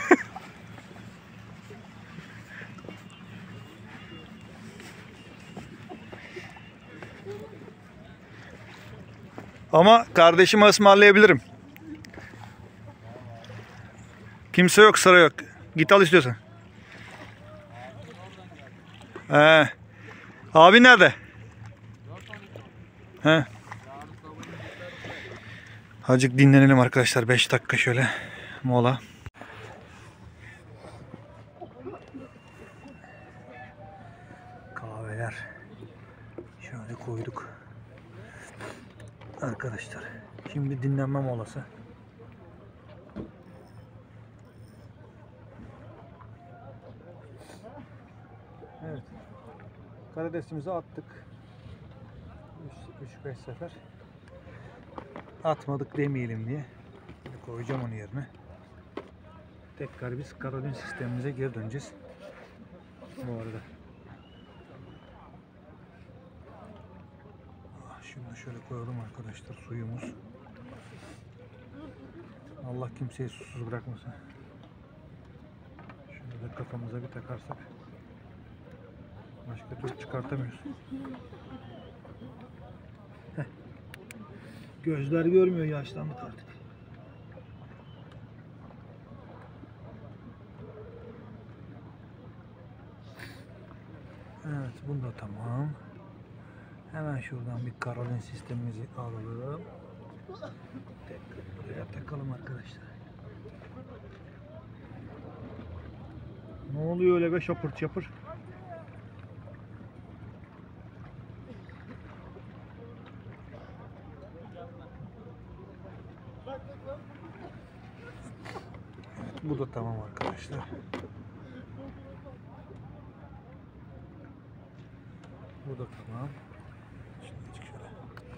Ama kardeşime ısmarlayabilirim. Kimse yok, sıra yok. Git al istiyorsan. He. Abi nerede? He. Azıcık dinlenelim arkadaşlar. beş dakika şöyle mola. Kahveler şöyle koyduk. Arkadaşlar şimdi dinlenme molası. Evet. Karidesimizi attık. üç beş sefer. Atmadık demeyelim diye. Şimdi koyacağım onu yerine. Tekrar biz Karolin sistemimize geri döneceğiz. Bu arada. Şunu şöyle koyalım arkadaşlar, suyumuz. Allah kimseyi susuz bırakmasın. Şunu da kafamıza bir takarsak başka türlü çıkartamıyoruz. Heh. Gözler görmüyor, yaşlandık artık. Evet, bunu da tamam. Hemen şuradan bir Karolin sistemimizi alalım. Tekrar buraya takalım arkadaşlar. Ne oluyor öyle be şapır çapır? Evet, bu da tamam arkadaşlar. Bu da tamam. Şimdi şöyle.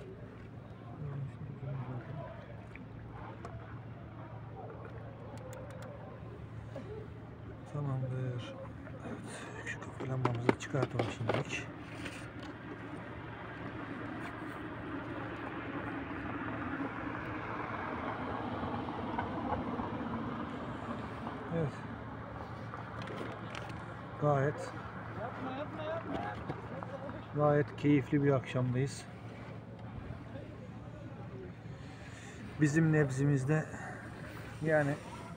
Tamamdır. Evet, şu kafa lambamızı çıkartalım şimdilik. Evet. Gayet Gayet keyifli bir akşamdayız. Bizim nebzimizde yani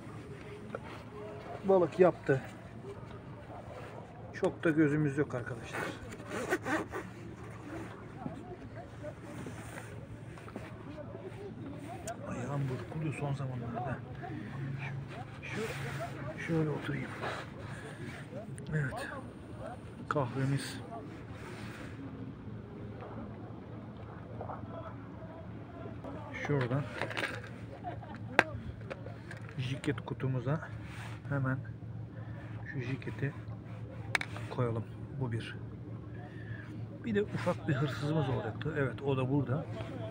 balık yaptı. Çok da gözümüz yok arkadaşlar. şu son zamanlarda. Şu, şu şöyle oturayım. Evet. Kahvemiz. Şuradan jiket kutumuza hemen şu jiketi koyalım. Bu bir. Bir de ufak bir hırsızımız olacaktı. Evet, o da burada.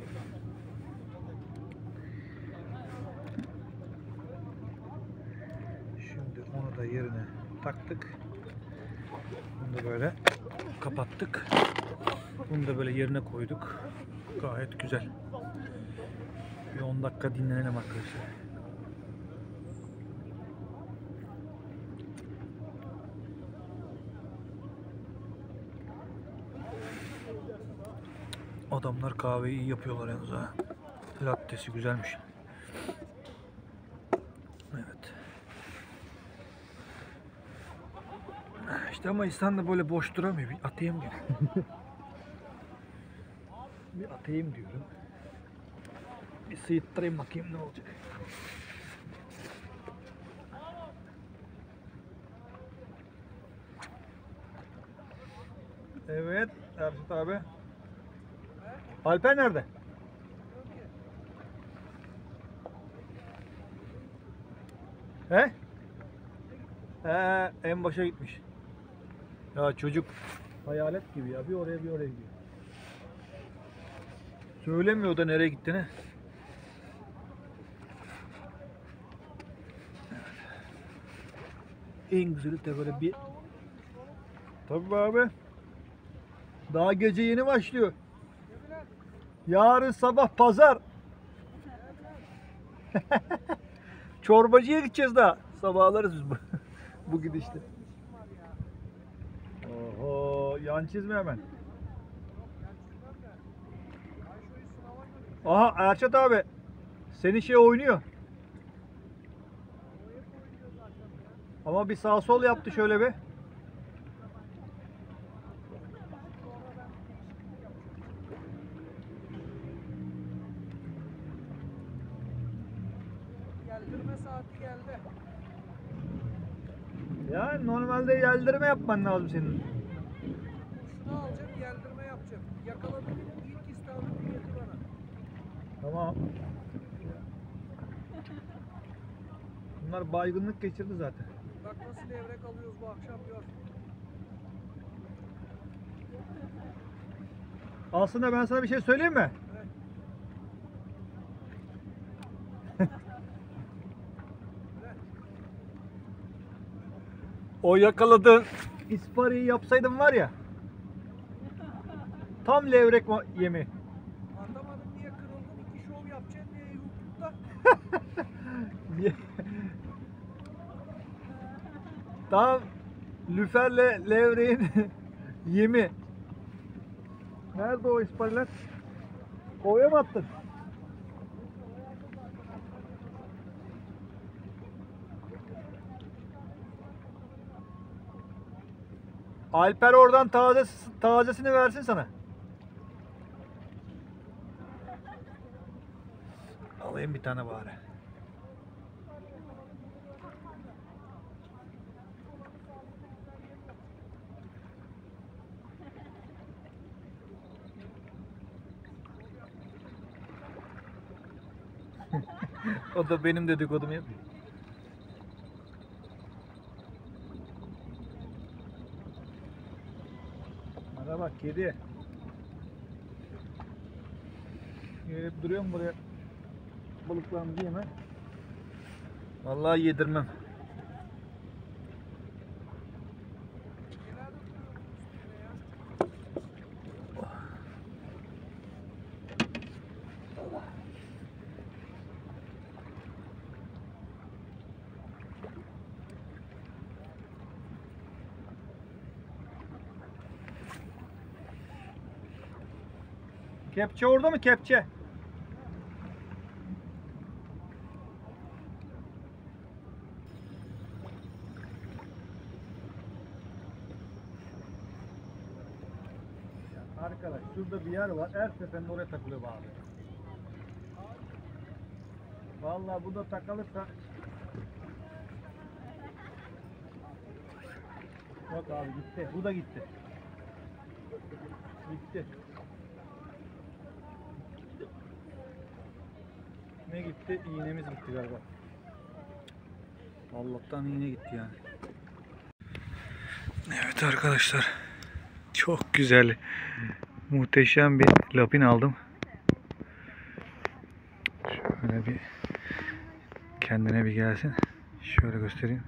Şimdi onu da yerine taktık. Bunu da böyle kapattık. Bunu da böyle yerine koyduk. Gayet güzel. Bir on dakika dinlenelim arkadaşlar. Adamlar kahveyi iyi yapıyorlar yalnız ha. Lattesi güzelmiş. Evet. İşte ama insan da böyle boş duramıyor. Bir atayım diyor. Bir atayım diyorum. Bir sıyıttırayım bakayım ne olacak. Evet Erşit abi. Alper nerede? He? He, en başa gitmiş. Ya çocuk hayalet gibi ya. Bir oraya bir oraya gidiyor. Söylemiyor da nereye gittiğini. En güzeli de böyle bir... Tabii abi. Daha gece yeni başlıyor. Yarın sabah pazar. Çorbacıya gideceğiz daha. Sabahlarız biz bu, bu gidişte. Oho, yan çizme hemen. Aha Erşat abi. Senin şey oynuyor. Ama bir sağ sol yaptı şöyle bir. Geldirme saati geldi. Ya normalde yeldirme yapman lazım senin. Şunu alacağım, geldirme yapacağım. Yakaladım ilk istavrit getir bana. Tamam. Bunlar baygınlık geçirdi zaten. Bak nasıl levrek alıyoruz bu akşam gör. Aslında ben sana bir şey söyleyeyim mi? O yakaladığın ispariyi yapsaydın var ya. Tam levrek ma- yemi. Anlamadım niye kırıldın, iki şov yapacaksın diye YouTube'da. Tam lüferle levreğin yemi. Nerede o ispariler? Kovaya mı attın? Alper oradan taze, tazesini versin sana. Alayım bir tane bari. O da benim dedikodumu yapıyor. Bana bak kedi. Gelip duruyorum buraya. Balıklarımızı yeme. Vallahi yedirmem. Kepçe orada mı kepçe? Arkadaş şurada bir yer var. Her seferinde oraya takılıyor abi. Vallahi bu da takılırsa. Yok abi gitti. Bu da gitti. Gitti. Ne gitti? İğnemiz gitti galiba. Allah'tan iğne gitti yani. Evet arkadaşlar. Çok güzel. Muhteşem bir lapin aldım. Şöyle bir kendine bir gelsin. Şöyle göstereyim.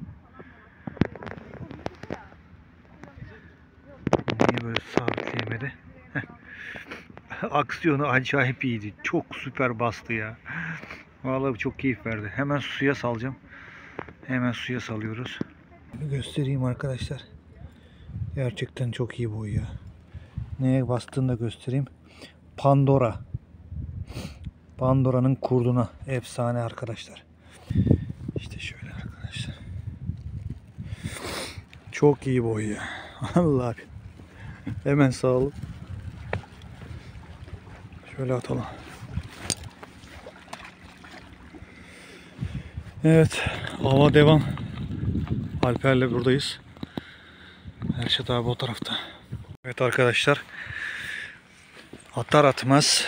Niye böyle sabitleyemedi? Aksiyonu acayip iyiydi. Çok süper bastı ya. Vallahi çok keyif verdi. Hemen suya salacağım. Hemen suya salıyoruz. Bir göstereyim arkadaşlar. Gerçekten çok iyi boy ya. Neye bastığını da göstereyim. Pandora. Pandora'nın kurduna. Efsane arkadaşlar. İşte şöyle arkadaşlar. Çok iyi boy ya. Allah. Hemen sağlık. Şöyle atalım. Evet. Hava devam. Alper'le buradayız. Erşat abi o tarafta. Evet arkadaşlar. Atar atmaz.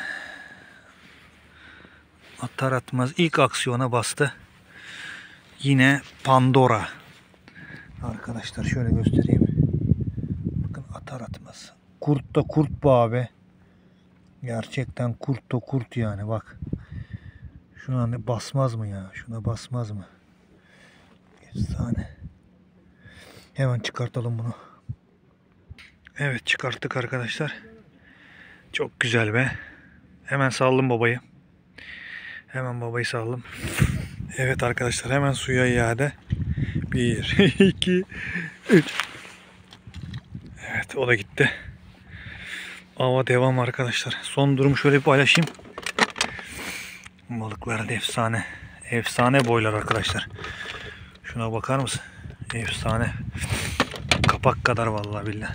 Atar atmaz ilk aksiyona bastı. Yine Pandora. Arkadaşlar şöyle göstereyim. Bakın atar atmaz. Kurt da kurt bu abi. Gerçekten kurt da kurt yani bak. Şuna basmaz mı ya? Şuna basmaz mı? Efsane. Hemen çıkartalım bunu. Evet çıkarttık arkadaşlar. Çok güzel be. Hemen saldım babayı. Hemen babayı saldım. Evet arkadaşlar hemen suya iade. Bir, iki, üç. Evet o da gitti. Hava devam arkadaşlar. Son durumu şöyle bir paylaşayım. Balıklar da efsane. Efsane boylar arkadaşlar. Şuna bakar mısın? Efsane. Kapak kadar vallahi billahi.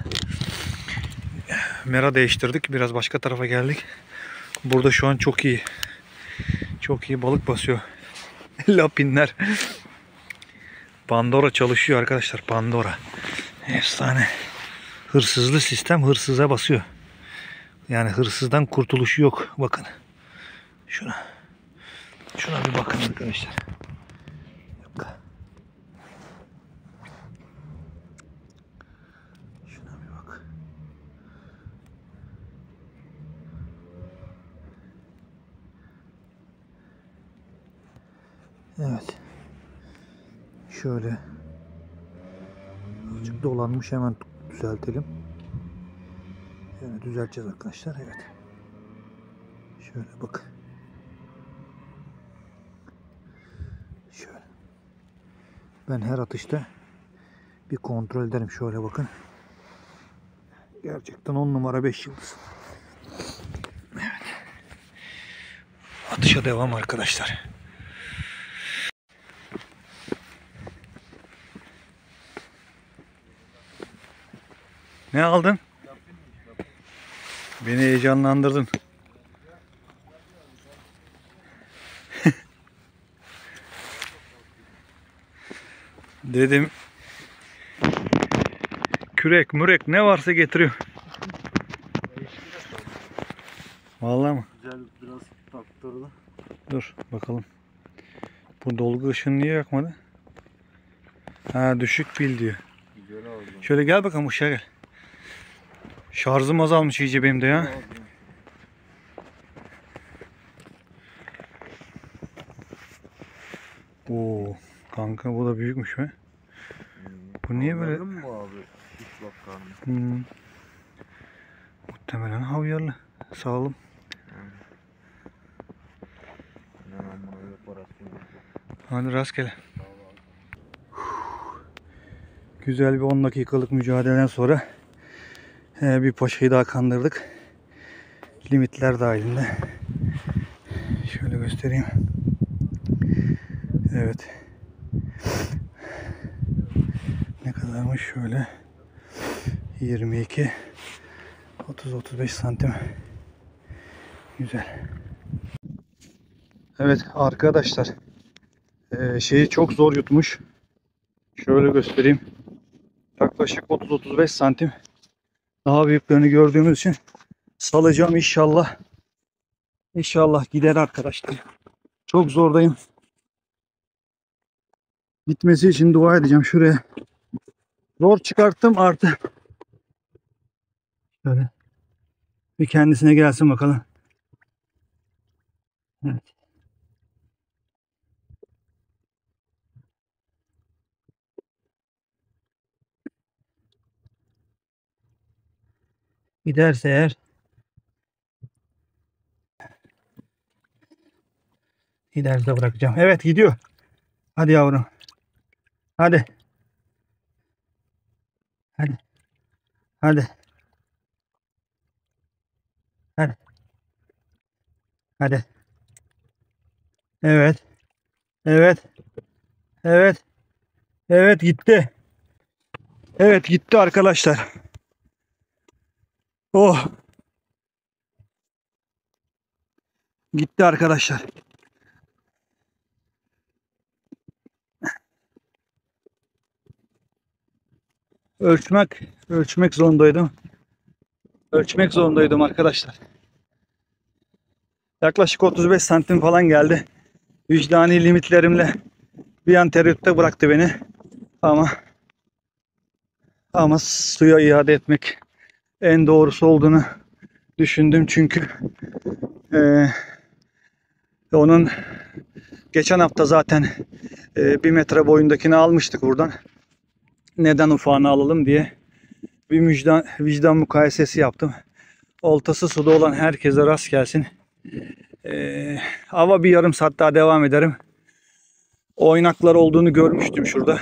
Mera değiştirdik. Biraz başka tarafa geldik. Burada şu an çok iyi. Çok iyi balık basıyor. Lapinler. Pandora çalışıyor arkadaşlar. Pandora. Efsane. Hırsızlı sistem hırsıza basıyor. Yani hırsızdan kurtuluşu yok. Bakın. Şuna. Şuna bir bakın arkadaşlar. Yok. Şuna bir bak. Evet. Şöyle. Azıcık dolanmış hemen düzeltelim. Şöyle düzelteceğiz arkadaşlar. Evet. Şöyle bakın. Şöyle. Ben her atışta bir kontrol ederim. Şöyle bakın. Gerçekten on numara beş yıldız. Evet. Atışa devam arkadaşlar. Ne aldın? Beni heyecanlandırdın. Dedim kürek mürek ne varsa getiriyor. Vallahi mı? Güzel biraz taktırdı. Dur bakalım. Bu dolgu ışını niye yakmadı? Ha düşük pil diyor. Güzel aldım. Şöyle gel bakalım ışığa gel. Şarjım azalmış iyice benim de ya. Oo kanka bu da büyükmüş be. Bu niye böyle? Anladın mı abi? Hiç bakarım. Hmm. Muhtemelen havyarlı. Sağlam. Ne ama öyle parası yok. Hadi rastgele. Güzel bir on dakikalık mücadeleden sonra e, bir paşayı daha kandırdık. Limitler dahilinde. Şöyle göstereyim. Evet. Ne kadarmış şöyle. yirmi iki otuz otuz beş santim. Güzel. Evet arkadaşlar. Ee, şeyi çok zor yutmuş. Şöyle göstereyim. Yaklaşık otuz otuz beş santim. Daha büyüklerini gördüğümüz için salacağım inşallah. İnşallah gider arkadaşlar. Çok zordayım. Gitmesi için dua edeceğim şuraya. Zor çıkarttım artı. Şöyle. Bir kendisine gelsin bakalım. Evet. Giderse eğer giderse bırakacağım. Evet gidiyor. Hadi yavrum. Hadi. Hadi. Hadi. Hadi. Hadi. Evet. Evet. Evet. Evet gitti. Evet gitti arkadaşlar. Oh. Gitti arkadaşlar. Ölçmek, ölçmek zorundaydım. Ölçmek zorundaydım arkadaşlar. Yaklaşık otuz beş santim falan geldi. Vicdani limitlerimle bir an tereddütte bıraktı beni. Ama ama suya iade etmek en doğrusu olduğunu düşündüm çünkü e, onun geçen hafta zaten e, bir metre boyundakini almıştık buradan. Neden ufağını alalım diye bir vicdan, vicdan mukayesesi yaptım. Oltası suda olan herkese rast gelsin. E, hava bir yarım saat daha devam ederim. Oynaklar olduğunu görmüştüm şurada.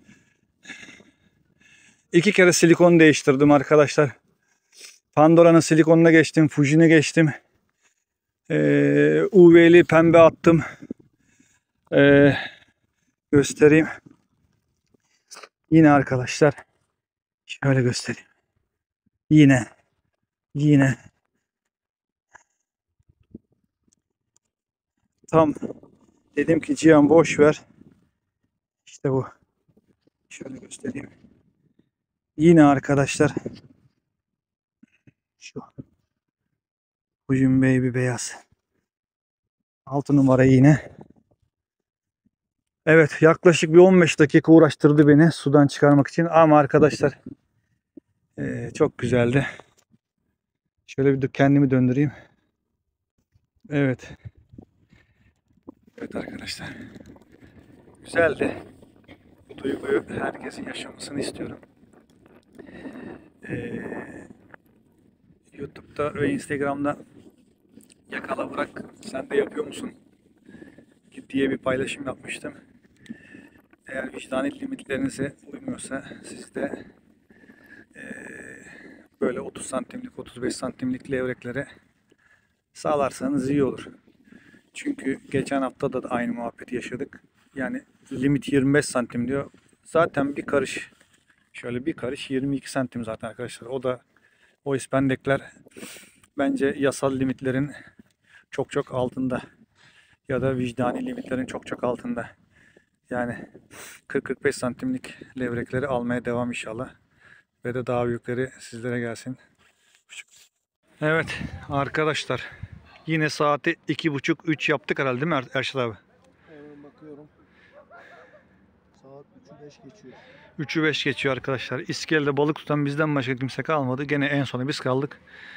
İki kere silikon değiştirdim arkadaşlar. Pandora'nın silikonuna geçtim. Fuji'ne geçtim. Ee, U V'li pembe attım. Ee, göstereyim. Yine arkadaşlar. Şöyle göstereyim. Yine. Yine. Tam dedim ki Cihan boş ver. İşte bu. Şöyle göstereyim. Yine arkadaşlar. Şu. Fuji'nin Baby beyaz. altı numara yine. Evet yaklaşık bir on beş dakika uğraştırdı beni sudan çıkarmak için ama arkadaşlar e, çok güzeldi. Şöyle bir kendimi döndüreyim. Evet. Evet arkadaşlar. Güzeldi. Bu duyguyu herkesin yaşamasını istiyorum. Ee, YouTube'da ve Instagram'da yakala bırak sen de yapıyor musun diye bir paylaşım yapmıştım. Eğer vicdani limitlerinize uymuyorsa siz de e, böyle otuz santimlik otuz beş santimlik levreklere sağlarsanız iyi olur. Çünkü geçen hafta da aynı muhabbeti yaşadık. Yani limit yirmi beş santim diyor. Zaten bir karış şöyle bir karış yirmi iki santim zaten arkadaşlar. O da o ispendekler bence yasal limitlerin çok çok altında. Ya da vicdani limitlerin çok çok altında. Yani kırk kırk beş santimlik levrekleri almaya devam inşallah. Ve de daha büyükleri sizlere gelsin. Evet arkadaşlar. Yine saati iki buçuk üç yaptık herhalde değil mi Er- Erşat abi? Hemen bakıyorum. Saat üçü beş geçiyor. üçü beş geçiyor arkadaşlar. İskele'de balık tutan bizden başka kimse kalmadı. Gene en sona biz kaldık.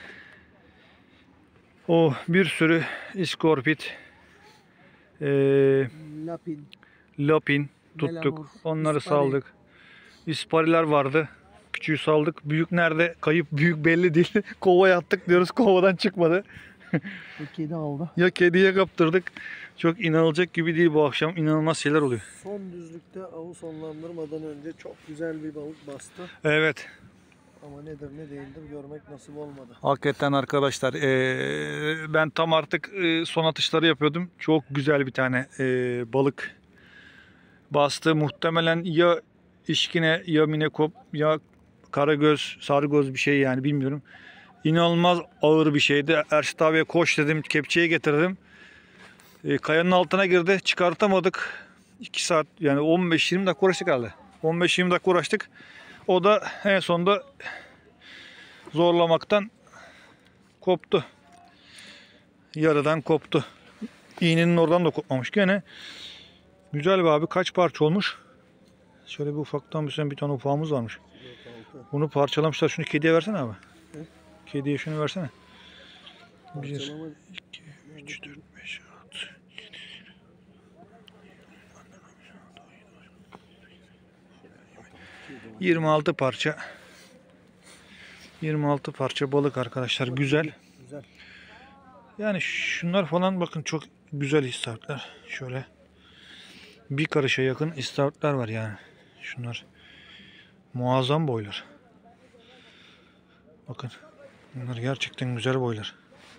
O bir sürü iskorpit, ee, Lapin, lapin tuttuk. melamur, Onları ispari. saldık. İspariler vardı. Küçüğü saldık. Büyük nerede? Kayıp büyük belli değil. Kovaya attık diyoruz. Kovadan çıkmadı. Bu kedi aldı. Ya kediye kaptırdık. Çok inanılacak gibi değil bu akşam. İnanılmaz şeyler oluyor. Son düzlükte avı sonlandırmadan önce çok güzel bir balık bastı. Evet. Ama nedir ne değildir görmek nasip olmadı. Hakikaten arkadaşlar eee, ben tam artık eee, son atışları yapıyordum. Çok güzel bir tane eee, balık bastı. Muhtemelen ya işkine ya minekop ya karagöz, sarıgöz bir şey yani bilmiyorum. İnanılmaz ağır bir şeydi. Erşit abiye koş dedim, kepçeyi getirdim. E, kayanın altına girdi. Çıkartamadık. iki saat yani on beş yirmi dakika uğraştık herhalde. on beş yirmi dakika uğraştık. O da en sonunda zorlamaktan koptu. Yarıdan koptu. İğnenin oradan da kopmamış. Gene güzel bir abi. Kaç parça olmuş? Şöyle bir ufaktan bir, sen bir tane ufağımız varmış. Bunu parçalamışlar. Şunu kediye versene abi. Kediye şunu versene. bir, iki, üç, dört, beş, altı, yirmi altı parça. yirmi altı parça balık arkadaşlar. Güzel. Güzel. Yani şunlar falan bakın çok güzel istavritler. Şöyle bir karışa yakın istavritler var yani. Şunlar muazzam boylar. Bakın bunlar gerçekten güzel boylar.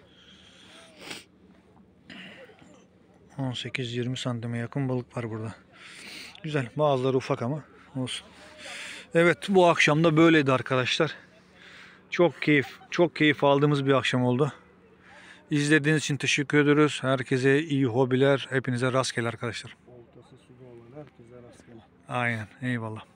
on sekiz yirmi santime yakın balık var burada. Güzel. Bazıları ufak ama olsun. Evet, bu akşam da böyleydi arkadaşlar. Çok keyif, çok keyif aldığımız bir akşam oldu. İzlediğiniz için teşekkür ediyoruz. Herkese iyi hobiler. Hepinize rastgele arkadaşlar. Oltası suda olan herkese rastgele. Aynen. Eyvallah.